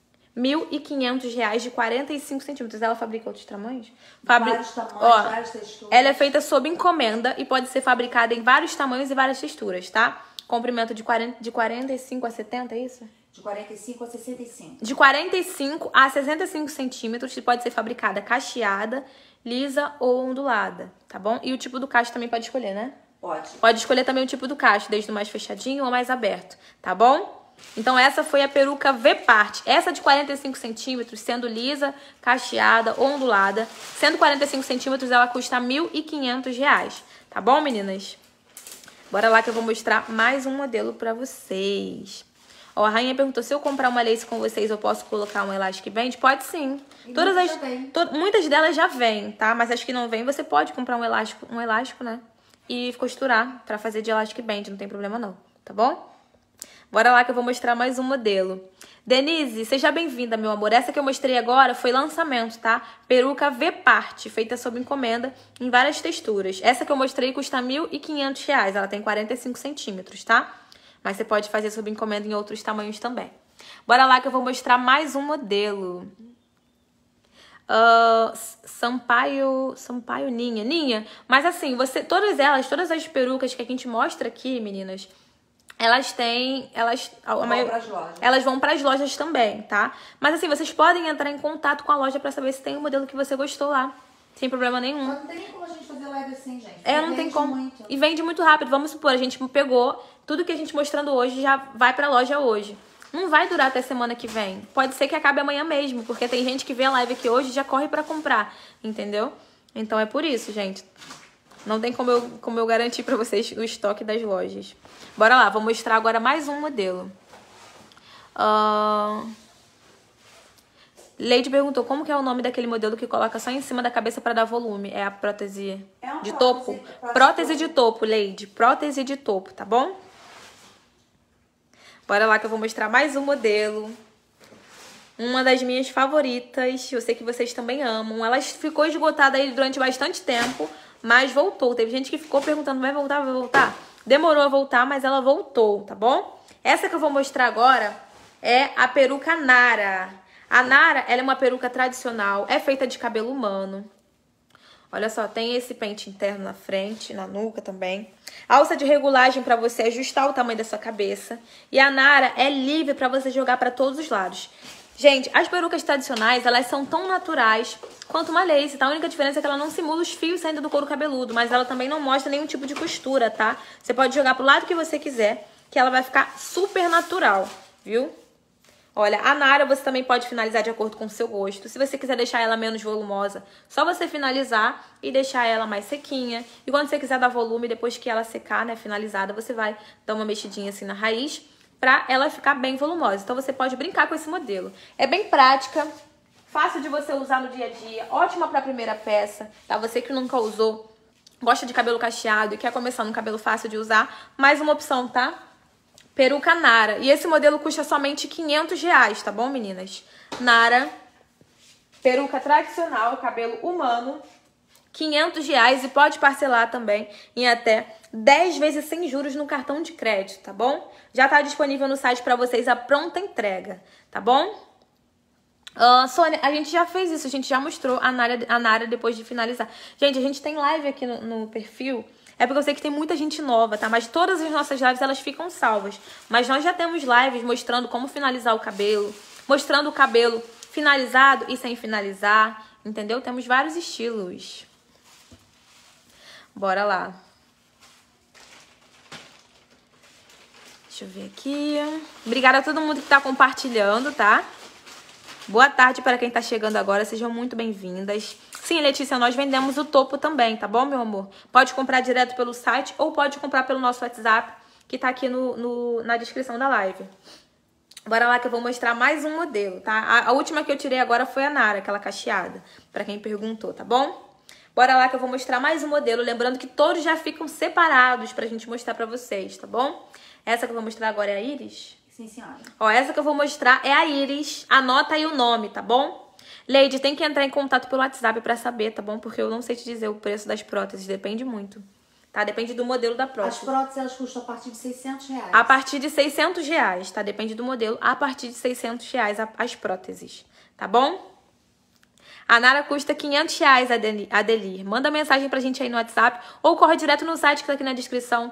1.500 de 45 centímetros. Ela fabrica outros tamanhos? Vários tamanhos, várias texturas. Ela é feita sob encomenda e pode ser fabricada em vários tamanhos e várias texturas, tá? Comprimento de 45 a 70, é isso? De 45 a 65. De 45 a 65 centímetros, e pode ser fabricada cacheada, lisa ou ondulada, tá bom? E o tipo do cacho também pode escolher, né? Pode. Pode escolher também o tipo do cacho, desde o mais fechadinho ou mais aberto, tá bom? Então essa foi a peruca V-Part. Essa de 45 centímetros, sendo lisa, cacheada ou ondulada, sendo 45 centímetros, ela custa R$ 1.500, tá bom, meninas? Bora lá que eu vou mostrar mais um modelo pra vocês. Ó, a Rainha perguntou, se eu comprar uma lace com vocês, eu posso colocar um elástico band? Pode sim. Muitas delas já vêm, tá? Mas as que não vêm, você pode comprar um elástico, né? E costurar pra fazer de elástico band, não tem problema não, tá bom? Bora lá que eu vou mostrar mais um modelo. Denise, seja bem-vinda, meu amor. Essa que eu mostrei agora foi lançamento, tá? Peruca V-Part, feita sob encomenda em várias texturas. Essa que eu mostrei custa R$ 1.500. Ela tem 45 centímetros, tá? Mas você pode fazer sob encomenda em outros tamanhos também. Bora lá que eu vou mostrar mais um modelo. Sampaio Ninha. Mas assim, todas as perucas que a gente mostra aqui, meninas, elas vão para as lojas também, tá? Mas assim, vocês podem entrar em contato com a loja para saber se tem um modelo que você gostou lá. Sem problema nenhum. Não tem nem como a gente fazer live assim, gente. Não tem como. Muito. E vende muito rápido. Vamos supor, a gente pegou tudo que a gente mostrando hoje, já vai pra loja hoje. Não vai durar até semana que vem. Pode ser que acabe amanhã mesmo, porque tem gente que vê a live aqui hoje e já corre pra comprar, entendeu? Então é por isso, gente. Não tem como eu garantir pra vocês o estoque das lojas. Bora lá, vou mostrar agora mais um modelo. Leide perguntou como que é o nome daquele modelo que coloca só em cima da cabeça para dar volume. É a prótese de topo? Prótese de topo, Leide. Prótese de topo, tá bom? Bora lá que eu vou mostrar mais um modelo. Uma das minhas favoritas. Eu sei que vocês também amam. Ela ficou esgotada aí durante bastante tempo, mas voltou. Teve gente que ficou perguntando, vai voltar, vai voltar? Demorou a voltar, mas ela voltou, tá bom? Essa que eu vou mostrar agora é a peruca Nara. A Nara, ela é uma peruca tradicional, é feita de cabelo humano. Olha só, tem esse pente interno na frente, na nuca também. Alça de regulagem para você ajustar o tamanho da sua cabeça. E a Nara é livre para você jogar para todos os lados. Gente, as perucas tradicionais, elas são tão naturais quanto uma lace, tá? A única diferença é que ela não simula os fios saindo do couro cabeludo, mas ela também não mostra nenhum tipo de costura, tá? Você pode jogar pro lado que você quiser, que ela vai ficar super natural, viu? Olha, a Nara você também pode finalizar de acordo com o seu gosto. Se você quiser deixar ela menos volumosa, só você finalizar e deixar ela mais sequinha. E quando você quiser dar volume, depois que ela secar, né, finalizada, você vai dar uma mexidinha assim na raiz pra ela ficar bem volumosa. Então você pode brincar com esse modelo. É bem prática, fácil de você usar no dia a dia, ótima pra primeira peça, tá? Você que nunca usou, gosta de cabelo cacheado e quer começar num cabelo fácil de usar, mais uma opção, tá? Peruca Nara. E esse modelo custa somente R$500, tá bom, meninas? Nara, peruca tradicional, cabelo humano, R$500 e pode parcelar também em até 10 vezes sem juros no cartão de crédito, tá bom? Já tá disponível no site pra vocês a pronta entrega, tá bom? Sônia, a gente já fez isso, a gente já mostrou a Nara depois de finalizar. Gente, a gente tem live aqui no perfil. É porque eu sei que tem muita gente nova, tá? Mas todas as nossas lives, elas ficam salvas. Mas nós já temos lives mostrando como finalizar o cabelo, mostrando o cabelo finalizado e sem finalizar, entendeu? Temos vários estilos. Bora lá. Deixa eu ver aqui. Obrigada a todo mundo que tá compartilhando, tá? Boa tarde para quem tá chegando agora, sejam muito bem-vindas. Sim, Letícia, nós vendemos o topo também, tá bom, meu amor? Pode comprar direto pelo site ou pode comprar pelo nosso WhatsApp, que tá aqui na descrição da live. Bora lá que eu vou mostrar mais um modelo, tá? A última que eu tirei agora foi a Nara, aquela cacheada, pra quem perguntou, tá bom? Bora lá que eu vou mostrar mais um modelo, lembrando que todos já ficam separados pra gente mostrar pra vocês, tá bom? Essa que eu vou mostrar agora é a Iris. Sim, senhora. Ó, essa que eu vou mostrar é a Iris. Anota aí o nome, tá bom? Leide, tem que entrar em contato pelo WhatsApp pra saber, tá bom? Porque eu não sei te dizer o preço das próteses, depende muito, tá? Depende do modelo da prótese. As próteses, elas custam a partir de R$600. A partir de R$600, tá? Depende do modelo, a partir de R$600 as próteses, tá bom? A Nara custa R$500, Adelir. Manda mensagem pra gente aí no WhatsApp ou corre direto no site que tá aqui na descrição,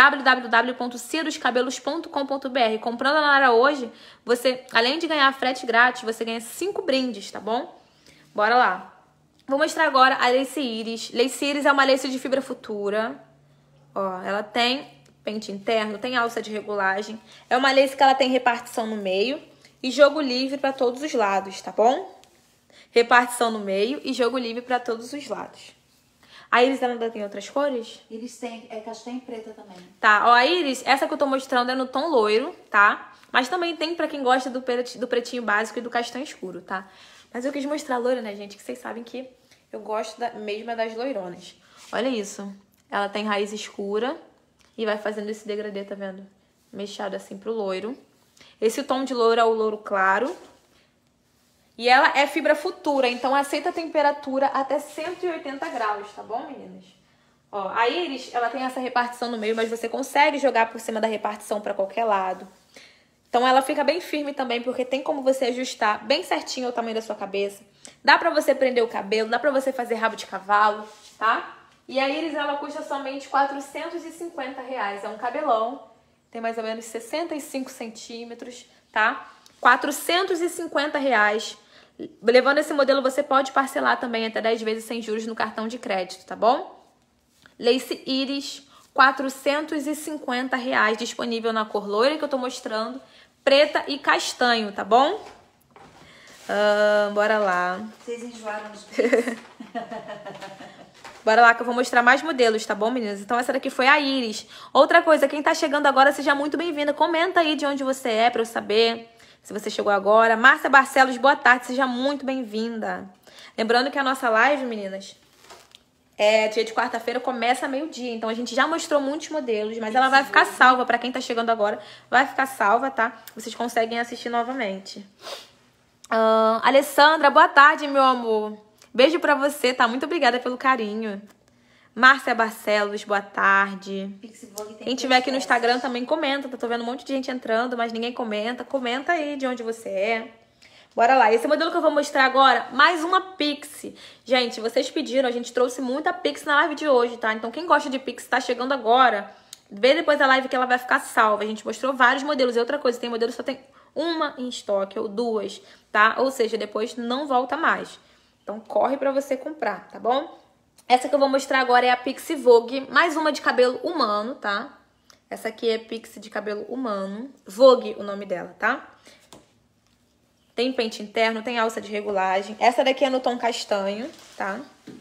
www.ciadoscabelos.com.br. Comprando a Nara hoje, você, além de ganhar frete grátis, você ganha 5 brindes, tá bom? Bora lá. Vou mostrar agora a Lace Iris. Lace Iris é uma lace de fibra futura. Ó, ela tem pente interno, tem alça de regulagem. É uma lace que ela tem repartição no meio e jogo livre para todos os lados, tá bom? Repartição no meio e jogo livre para todos os lados. A Iris ainda tem outras cores? Iris tem, castanha e preta também. Tá, ó, a Iris, essa que eu tô mostrando é no tom loiro, tá? Mas também tem pra quem gosta do pretinho básico e do castanho escuro, tá? Mas eu quis mostrar a loira, né, gente? Que vocês sabem que eu gosto mesmo das loironas. Olha isso. Ela tem raiz escura e vai fazendo esse degradê, tá vendo? Mexado assim pro loiro. Esse tom de loiro é o loiro claro. E ela é fibra futura, então aceita a temperatura até 180 graus, tá bom, meninas? Ó, a Iris, ela tem essa repartição no meio, mas você consegue jogar por cima da repartição para qualquer lado. Então ela fica bem firme também, porque tem como você ajustar bem certinho o tamanho da sua cabeça. Dá pra você prender o cabelo, dá pra você fazer rabo de cavalo, tá? E a Iris, ela custa somente R$450. É um cabelão, tem mais ou menos 65 centímetros, tá? R$450. Levando esse modelo, você pode parcelar também até 10 vezes sem juros no cartão de crédito, tá bom? Lace Iris, R$450, disponível na cor loira que eu tô mostrando, preta e castanho, tá bom? Bora lá. Vocês enjoaram dos preços? Bora lá que eu vou mostrar mais modelos, tá bom, meninas? Então essa daqui foi a Iris. Outra coisa, quem tá chegando agora, seja muito bem-vinda. Comenta aí de onde você é pra eu saber se você chegou agora. Márcia Barcelos, boa tarde, seja muito bem-vinda. Lembrando que a nossa live, meninas, dia de quarta-feira, começa meio-dia. Então a gente já mostrou muitos modelos, mas ela vai ficar salva. Pra quem tá chegando agora, vai ficar salva, tá? Vocês conseguem assistir novamente. Alessandra, boa tarde, meu amor. Beijo pra você, tá? Muito obrigada pelo carinho. Márcia Barcelos, boa tarde. Quem tiver aqui no Instagram também comenta. Tô vendo um monte de gente entrando, mas ninguém comenta. Comenta aí de onde você é. Bora lá. Esse modelo que eu vou mostrar agora, mais uma Pixie. Gente, vocês pediram, a gente trouxe muita Pixie na live de hoje, tá? Então quem gosta de Pixie tá chegando agora, vê depois da live que ela vai ficar salva. A gente mostrou vários modelos. E outra coisa, tem modelo que só tem uma em estoque ou duas, tá? Ou seja, depois não volta mais. Então corre pra você comprar, tá bom? Essa que eu vou mostrar agora é a Pixie Vogue, mais uma de cabelo humano, tá? Essa aqui é Pixie de cabelo humano. Vogue o nome dela, tá? Tem pente interno, tem alça de regulagem. Essa daqui é no tom castanho, tá?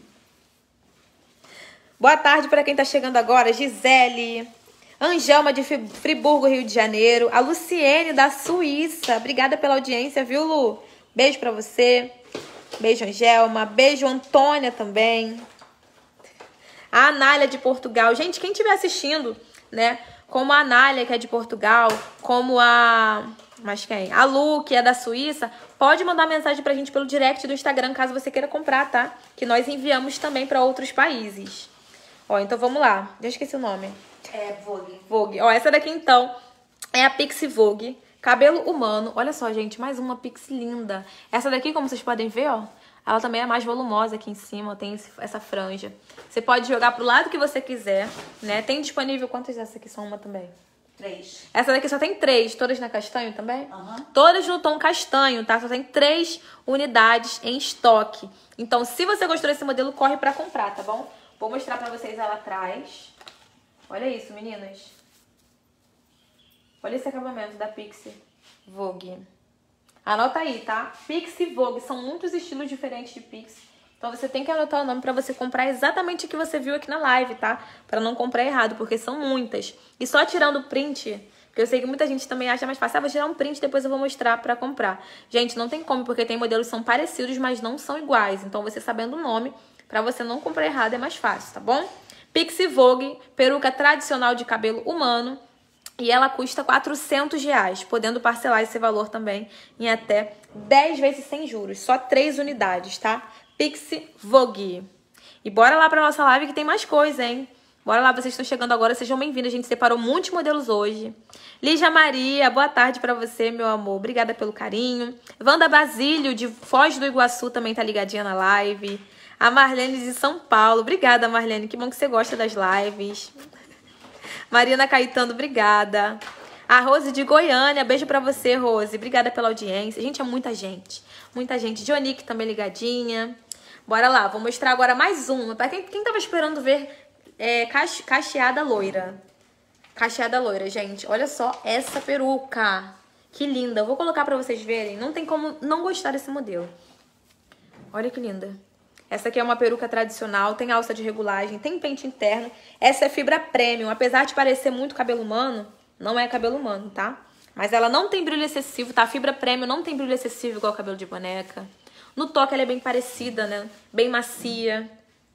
Boa tarde para quem tá chegando agora. Gisele, Angelma de Friburgo, Rio de Janeiro. A Luciene da Suíça. Obrigada pela audiência, viu, Lu? Beijo pra você. Beijo, Angelma. Beijo, Antônia também. A Anália de Portugal. Gente, quem estiver assistindo, né? Como a Anália, que é de Portugal, como a... Mas quem? A Lu, que é da Suíça, pode mandar mensagem pra gente pelo direct do Instagram, caso você queira comprar, tá? Que nós enviamos também pra outros países. Ó, então vamos lá. Já esqueci o nome. É Vogue. Vogue. Ó, essa daqui, então, é a Pixie Vogue. Cabelo humano. Olha só, gente, mais uma Pixie linda. Essa daqui, como vocês podem ver, ó, ela também é mais volumosa aqui em cima, tem essa franja. Você pode jogar pro lado que você quiser, né? Tem disponível... Quantas dessas aqui são uma também? 3. Essa daqui só tem 3. Todas na castanho também? Uhum. Todas no tom castanho, tá? Só tem 3 unidades em estoque. Então, se você gostou desse modelo, corre pra comprar, tá bom? Vou mostrar pra vocês ela atrás. Olha isso, meninas. Olha esse acabamento da Pixie Vogue. Anota aí, tá? Pixie Vogue. São muitos estilos diferentes de Pixie. Então você tem que anotar o nome pra você comprar exatamente o que você viu aqui na live, tá? Pra não comprar errado, porque são muitas. E só tirando o print, porque eu sei que muita gente também acha mais fácil. Ah, vou tirar um print, depois eu vou mostrar pra comprar. Gente, não tem como, porque tem modelos que são parecidos, mas não são iguais. Então você sabendo o nome, pra você não comprar errado, é mais fácil, tá bom? Pixie Vogue, peruca tradicional de cabelo humano. E ela custa R$400, podendo parcelar esse valor também em até 10 vezes sem juros. Só 3 unidades, tá? Pixie Vogue. E bora lá pra nossa live que tem mais coisa, hein? Bora lá, vocês estão chegando agora, sejam bem-vindos. A gente separou muitos modelos hoje. Lígia Maria, boa tarde pra você, meu amor. Obrigada pelo carinho. Wanda Basílio, de Foz do Iguaçu, também tá ligadinha na live. A Marlene de São Paulo. Obrigada, Marlene. Que bom que você gosta das lives. Marina Caetano, obrigada. A Rose de Goiânia, beijo pra você, Rose. Obrigada pela audiência. Gente, é muita gente. Muita gente. Jonique também ligadinha. Bora lá, vou mostrar agora mais uma. Pra quem tava esperando ver cacheada loira. Cacheada loira, gente. Olha só essa peruca. Que linda. Eu vou colocar pra vocês verem. Não tem como não gostar desse modelo. Olha que linda. Essa aqui é uma peruca tradicional. Tem alça de regulagem. Tem pente interno. Essa é fibra premium. Apesar de parecer muito cabelo humano, não é cabelo humano, tá? Mas ela não tem brilho excessivo, tá? A fibra premium não tem brilho excessivo igual cabelo de boneca. No toque ela é bem parecida, né? Bem macia.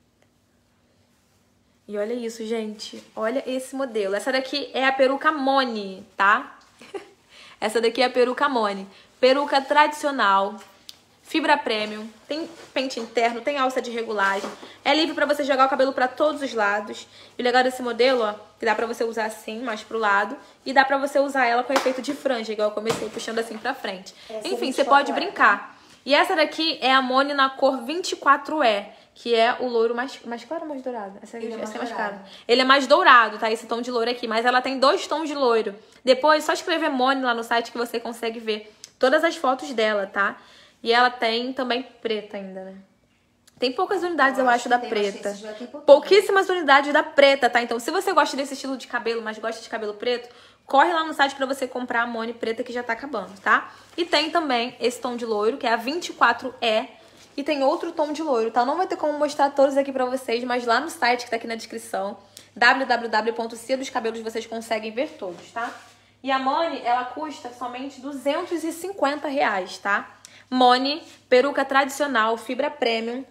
E olha isso, gente. Olha esse modelo. Essa daqui é a peruca Moni, tá? Essa daqui é a peruca Moni. Peruca tradicional. Fibra premium. Tem pente interno, tem alça de regulagem. É livre pra você jogar o cabelo pra todos os lados. E o legal desse modelo, ó, que dá pra você usar assim, mais pro lado. E dá pra você usar ela com efeito de franja, igual eu comecei puxando assim pra frente. Enfim, você pode brincar. E essa daqui é a Moni na cor 24E, que é o loiro mais claro ou mais dourado? Essa é mais claro. Ele é mais dourado, tá? Esse tom de loiro aqui. Mas ela tem 2 tons de loiro. Depois, só escrever Moni lá no site que você consegue ver todas as fotos dela, tá? E ela tem também preta ainda, né? Tem poucas unidades, eu acho, da preta. Pouquíssimas unidades da preta, tá? Então, se você gosta desse estilo de cabelo, mas gosta de cabelo preto, corre lá no site pra você comprar a Moni preta que já tá acabando, tá? E tem também esse tom de loiro, que é a 24E. E tem outro tom de loiro, tá? Não vai ter como mostrar todos aqui pra vocês, mas lá no site que tá aqui na descrição, www.ciadoscabelos, vocês conseguem ver todos, tá? E a Moni, ela custa somente R$250, tá? Moni, peruca tradicional, fibra premium,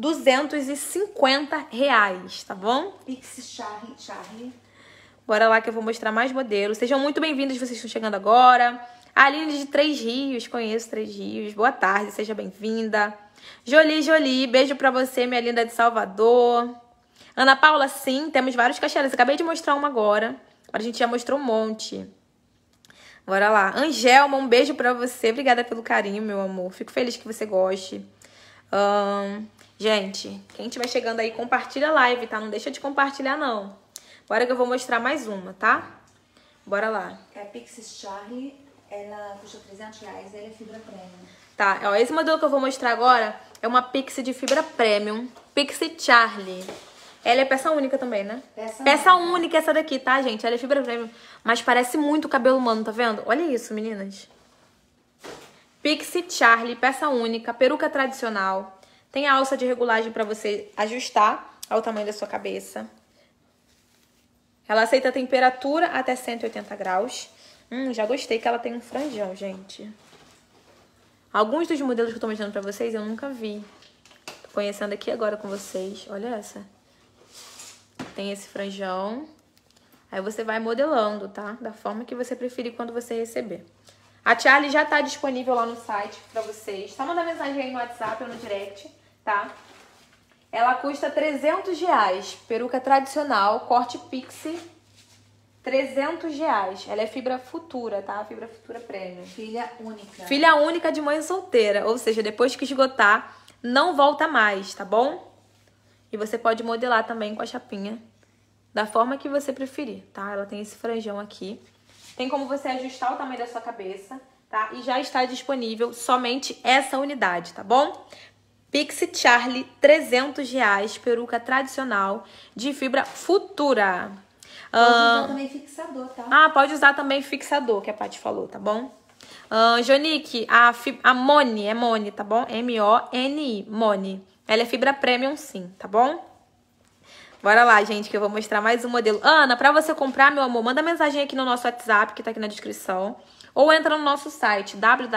R$250, tá bom? Pixie Charlie. Bora lá que eu vou mostrar mais modelos. Sejam muito bem-vindos, vocês estão chegando agora. A Aline de Três Rios, conheço Três Rios. Boa tarde, seja bem-vinda. Jolie, beijo pra você, minha linda de Salvador. Ana Paula, sim, temos vários cacheadas. Acabei de mostrar uma agora. A gente já mostrou um monte. Bora lá. Angelma, um beijo pra você. Obrigada pelo carinho, meu amor. Fico feliz que você goste. Gente, quem estiver chegando aí, compartilha a live, tá? Não deixa de compartilhar, não. Bora que eu vou mostrar mais uma, tá? Bora lá. É a Pixie Charlie. Ela custa R$300. Ela é fibra premium. Tá, ó, esse modelo que eu vou mostrar agora é uma Pixie de fibra premium. Pixie Charlie. Ela é peça única também, né? Peça única essa daqui, tá, gente? Ela é fibra premium, mas parece muito cabelo humano, tá vendo? Olha isso, meninas. Pixie Charlie, peça única, peruca tradicional. Tem a alça de regulagem pra você ajustar ao tamanho da sua cabeça. Ela aceita a temperatura até 180 graus. Já gostei que ela tem um franjão, gente. Alguns dos modelos que eu tô mostrando pra vocês eu nunca vi. Tô conhecendo aqui agora com vocês. Olha essa. Tem esse franjão. Aí você vai modelando, tá? Da forma que você preferir quando você receber. A Charlie já tá disponível lá no site pra vocês. Só manda mensagem aí no WhatsApp ou no direct, tá? Ela custa R$300. Peruca tradicional, corte pixie. R$300. Ela é fibra futura, tá? Fibra futura premium. Filha única. Filha única de mãe solteira. Ou seja, depois que esgotar, não volta mais, tá bom? E você pode modelar também com a chapinha da forma que você preferir, tá? Ela tem esse franjão aqui. Tem como você ajustar o tamanho da sua cabeça, tá? E já está disponível somente essa unidade, tá bom? Pixie Charlie, R$300. Peruca tradicional de fibra futura. Pode usar também fixador, tá? Pode usar também fixador, que a Paty falou, tá bom? Jonique, a Moni, é Moni, tá bom? M-O-N-I, Moni. Ela é fibra premium sim, tá bom? Bora lá, gente, que eu vou mostrar mais um modelo. Ana, pra você comprar, meu amor, manda mensagem aqui no nosso WhatsApp, que tá aqui na descrição. Ou entra no nosso site,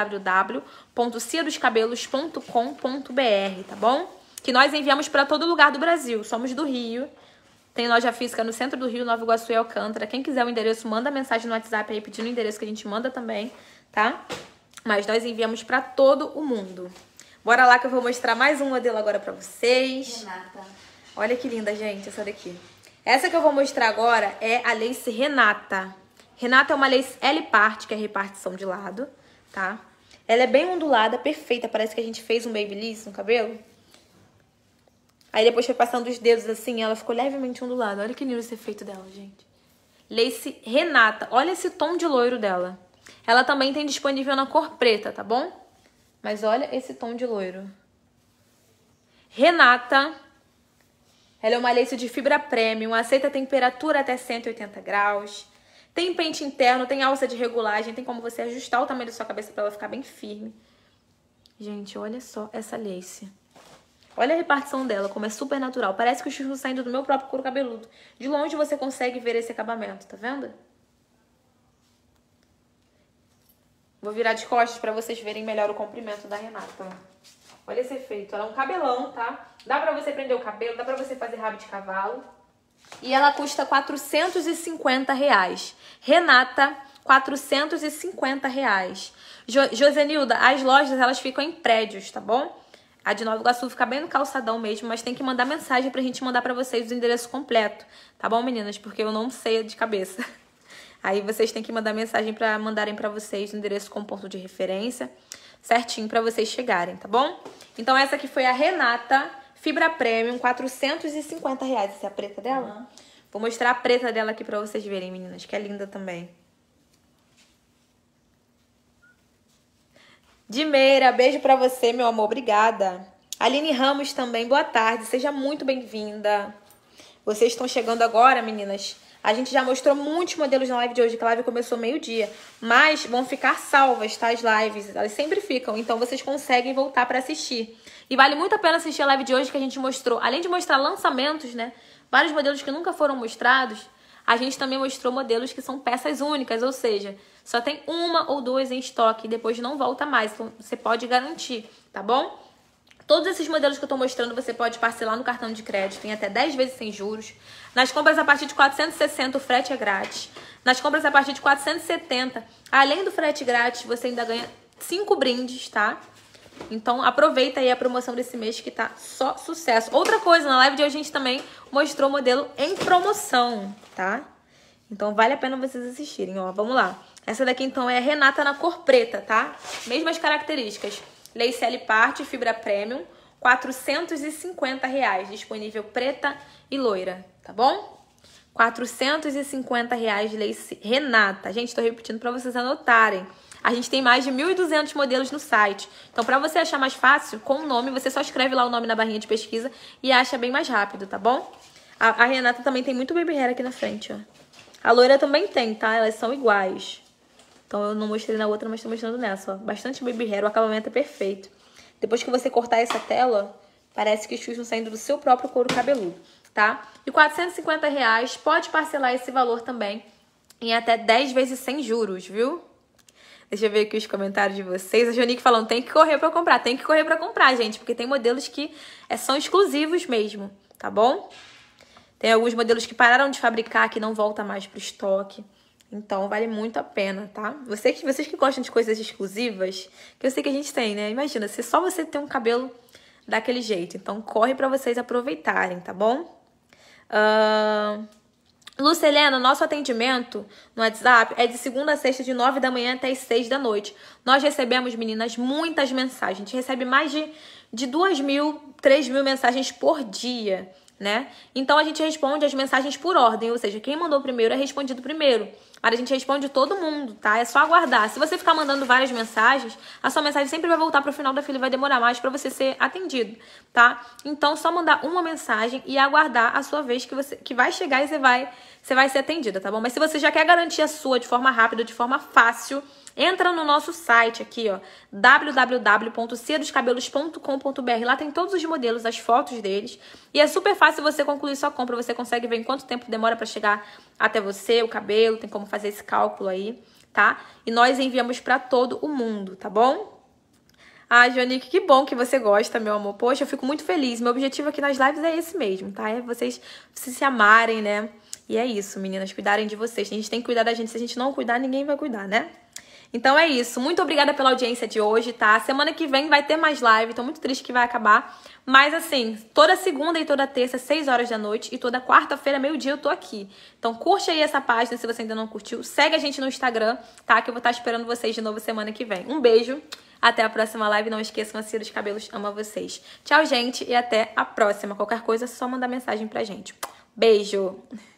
www.ciadoscabelos.com.br, tá bom? Que nós enviamos pra todo lugar do Brasil. Somos do Rio. Tem loja física no centro do Rio, Nova Iguaçu e Alcântara. Quem quiser o endereço, manda mensagem no WhatsApp aí pedindo o endereço que a gente manda também, tá? Mas nós enviamos pra todo o mundo. Bora lá que eu vou mostrar mais um modelo agora pra vocês. Renata. Olha que linda, gente, essa daqui. Essa que eu vou mostrar agora é a lace Renata. Renata é uma lace L-part, que é repartição de lado, tá? Ela é bem ondulada, perfeita. Parece que a gente fez um babyliss no cabelo. Aí depois foi passando os dedos assim, ela ficou levemente ondulada. Olha que lindo esse efeito dela, gente. Lace Renata. Olha esse tom de loiro dela. Ela também tem disponível na cor preta, tá bom? Mas olha esse tom de loiro. Renata. Ela é uma lace de fibra premium, aceita temperatura até 180 graus. Tem pente interno, tem alça de regulagem, tem como você ajustar o tamanho da sua cabeça para ela ficar bem firme. Gente, olha só essa lace. Olha a repartição dela, como é super natural. Parece que o chuchu saindo do meu próprio couro cabeludo. De longe você consegue ver esse acabamento, tá vendo? Vou virar de costas para vocês verem melhor o comprimento da Renata. Olha esse efeito. Ela é um cabelão, tá? Dá pra você prender o cabelo, dá pra você fazer rabo de cavalo. E ela custa R$450. Renata, R$450. Josenilda, as lojas elas ficam em prédios, tá bom? A de Nova Iguaçu fica bem no calçadão mesmo, mas tem que mandar mensagem pra gente mandar pra vocês o endereço completo. Tá bom, meninas? Porque eu não sei de cabeça. Aí vocês têm que mandar mensagem pra mandarem pra vocês o endereço com ponto de referência certinho pra vocês chegarem, tá bom? Então essa aqui foi a Renata Fibra Premium, R$450. Essa é a preta dela? Uhum. Vou mostrar a preta dela aqui pra vocês verem, meninas, que é linda também. Dimeira, beijo pra você, meu amor, obrigada. Aline Ramos também, boa tarde, seja muito bem-vinda. Vocês estão chegando agora, meninas. A gente já mostrou muitos modelos na live de hoje, que a live começou meio-dia. Mas vão ficar salvas, tá? As lives, elas sempre ficam. Então vocês conseguem voltar pra assistir. E vale muito a pena assistir a live de hoje, que a gente mostrou, além de mostrar lançamentos, né? Vários modelos que nunca foram mostrados. A gente também mostrou modelos que são peças únicas, ou seja, só tem uma ou duas em estoque e depois não volta mais. Então você pode garantir, tá bom? Todos esses modelos que eu tô mostrando, você pode parcelar no cartão de crédito em até 10 vezes sem juros. Nas compras a partir de 460, o frete é grátis. Nas compras a partir de 470, além do frete grátis, você ainda ganha 5 brindes, tá? Então aproveita aí a promoção desse mês que tá só sucesso. Outra coisa, na live de hoje a gente também mostrou o modelo em promoção, tá? Então vale a pena vocês assistirem, ó. Vamos lá. Essa daqui então é a Renata na cor preta, tá? Mesmas características. Lace L-part, fibra premium, R$450, disponível preta e loira, tá bom? R$450 lace Renata. Gente, tô repetindo pra vocês anotarem. A gente tem mais de 1.200 modelos no site. Então, pra você achar mais fácil, com o nome, você só escreve lá o nome na barrinha de pesquisa e acha bem mais rápido, tá bom? A Renata também tem muito baby hair aqui na frente, ó. A loira também tem, tá? Elas são iguais. Então, eu não mostrei na outra, mas tô mostrando nessa, ó. Bastante baby hair, o acabamento é perfeito. Depois que você cortar essa tela, ó, parece que os fios estão saindo do seu próprio couro cabeludo, tá? E R$450, pode parcelar esse valor também em até 10 vezes sem juros, viu? Deixa eu ver aqui os comentários de vocês. A Jonique falando, tem que correr pra comprar. Tem que correr pra comprar, gente, porque tem modelos que são exclusivos mesmo, tá bom? Tem alguns modelos que pararam de fabricar, que não volta mais pro estoque. Então, vale muito a pena, tá? Vocês que gostam de coisas exclusivas, que eu sei que a gente tem, né? Imagina, se só você tem um cabelo daquele jeito. Então, corre pra vocês aproveitarem, tá bom? Lucelena, nosso atendimento no WhatsApp é de segunda a sexta, de 9 da manhã até as 6 da noite. Nós recebemos, meninas, muitas mensagens. A gente recebe mais de 2.000, 3.000 mensagens por dia, né? Então, a gente responde as mensagens por ordem, ou seja, quem mandou primeiro é respondido primeiro. Mas a gente responde todo mundo, tá? É só aguardar. Se você ficar mandando várias mensagens, a sua mensagem sempre vai voltar pro final da fila e vai demorar mais pra você ser atendido, tá? Então, só mandar uma mensagem e aguardar a sua vez que vai chegar e você vai ser atendida, tá bom? Mas se você já quer garantir a sua de forma rápida, de forma fácil, entra no nosso site aqui, ó, www.ciadoscabelos.com.br. Lá tem todos os modelos, as fotos deles. E é super fácil você concluir sua compra. Você consegue ver em quanto tempo demora pra chegar até você, o cabelo. Tem como fazer esse cálculo aí, tá? E nós enviamos pra todo o mundo, tá bom? Ah, Jonique, que bom que você gosta, meu amor. Poxa, eu fico muito feliz. Meu objetivo aqui nas lives é esse mesmo, tá? É vocês se amarem, né? E é isso, meninas, cuidarem de vocês. A gente tem que cuidar da gente. Se a gente não cuidar, ninguém vai cuidar, né? Então é isso. Muito obrigada pela audiência de hoje, tá? Semana que vem vai ter mais live. Tô muito triste que vai acabar. Mas assim, toda segunda e toda terça, 6 horas da noite. E toda quarta-feira, meio-dia, eu tô aqui. Então curte aí essa página se você ainda não curtiu. Segue a gente no Instagram, tá? Que eu vou estar esperando vocês de novo semana que vem. Um beijo. Até a próxima live. Não esqueçam, a Cia dos Cabelos ama vocês. Tchau, gente. E até a próxima. Qualquer coisa, é só mandar mensagem pra gente. Beijo.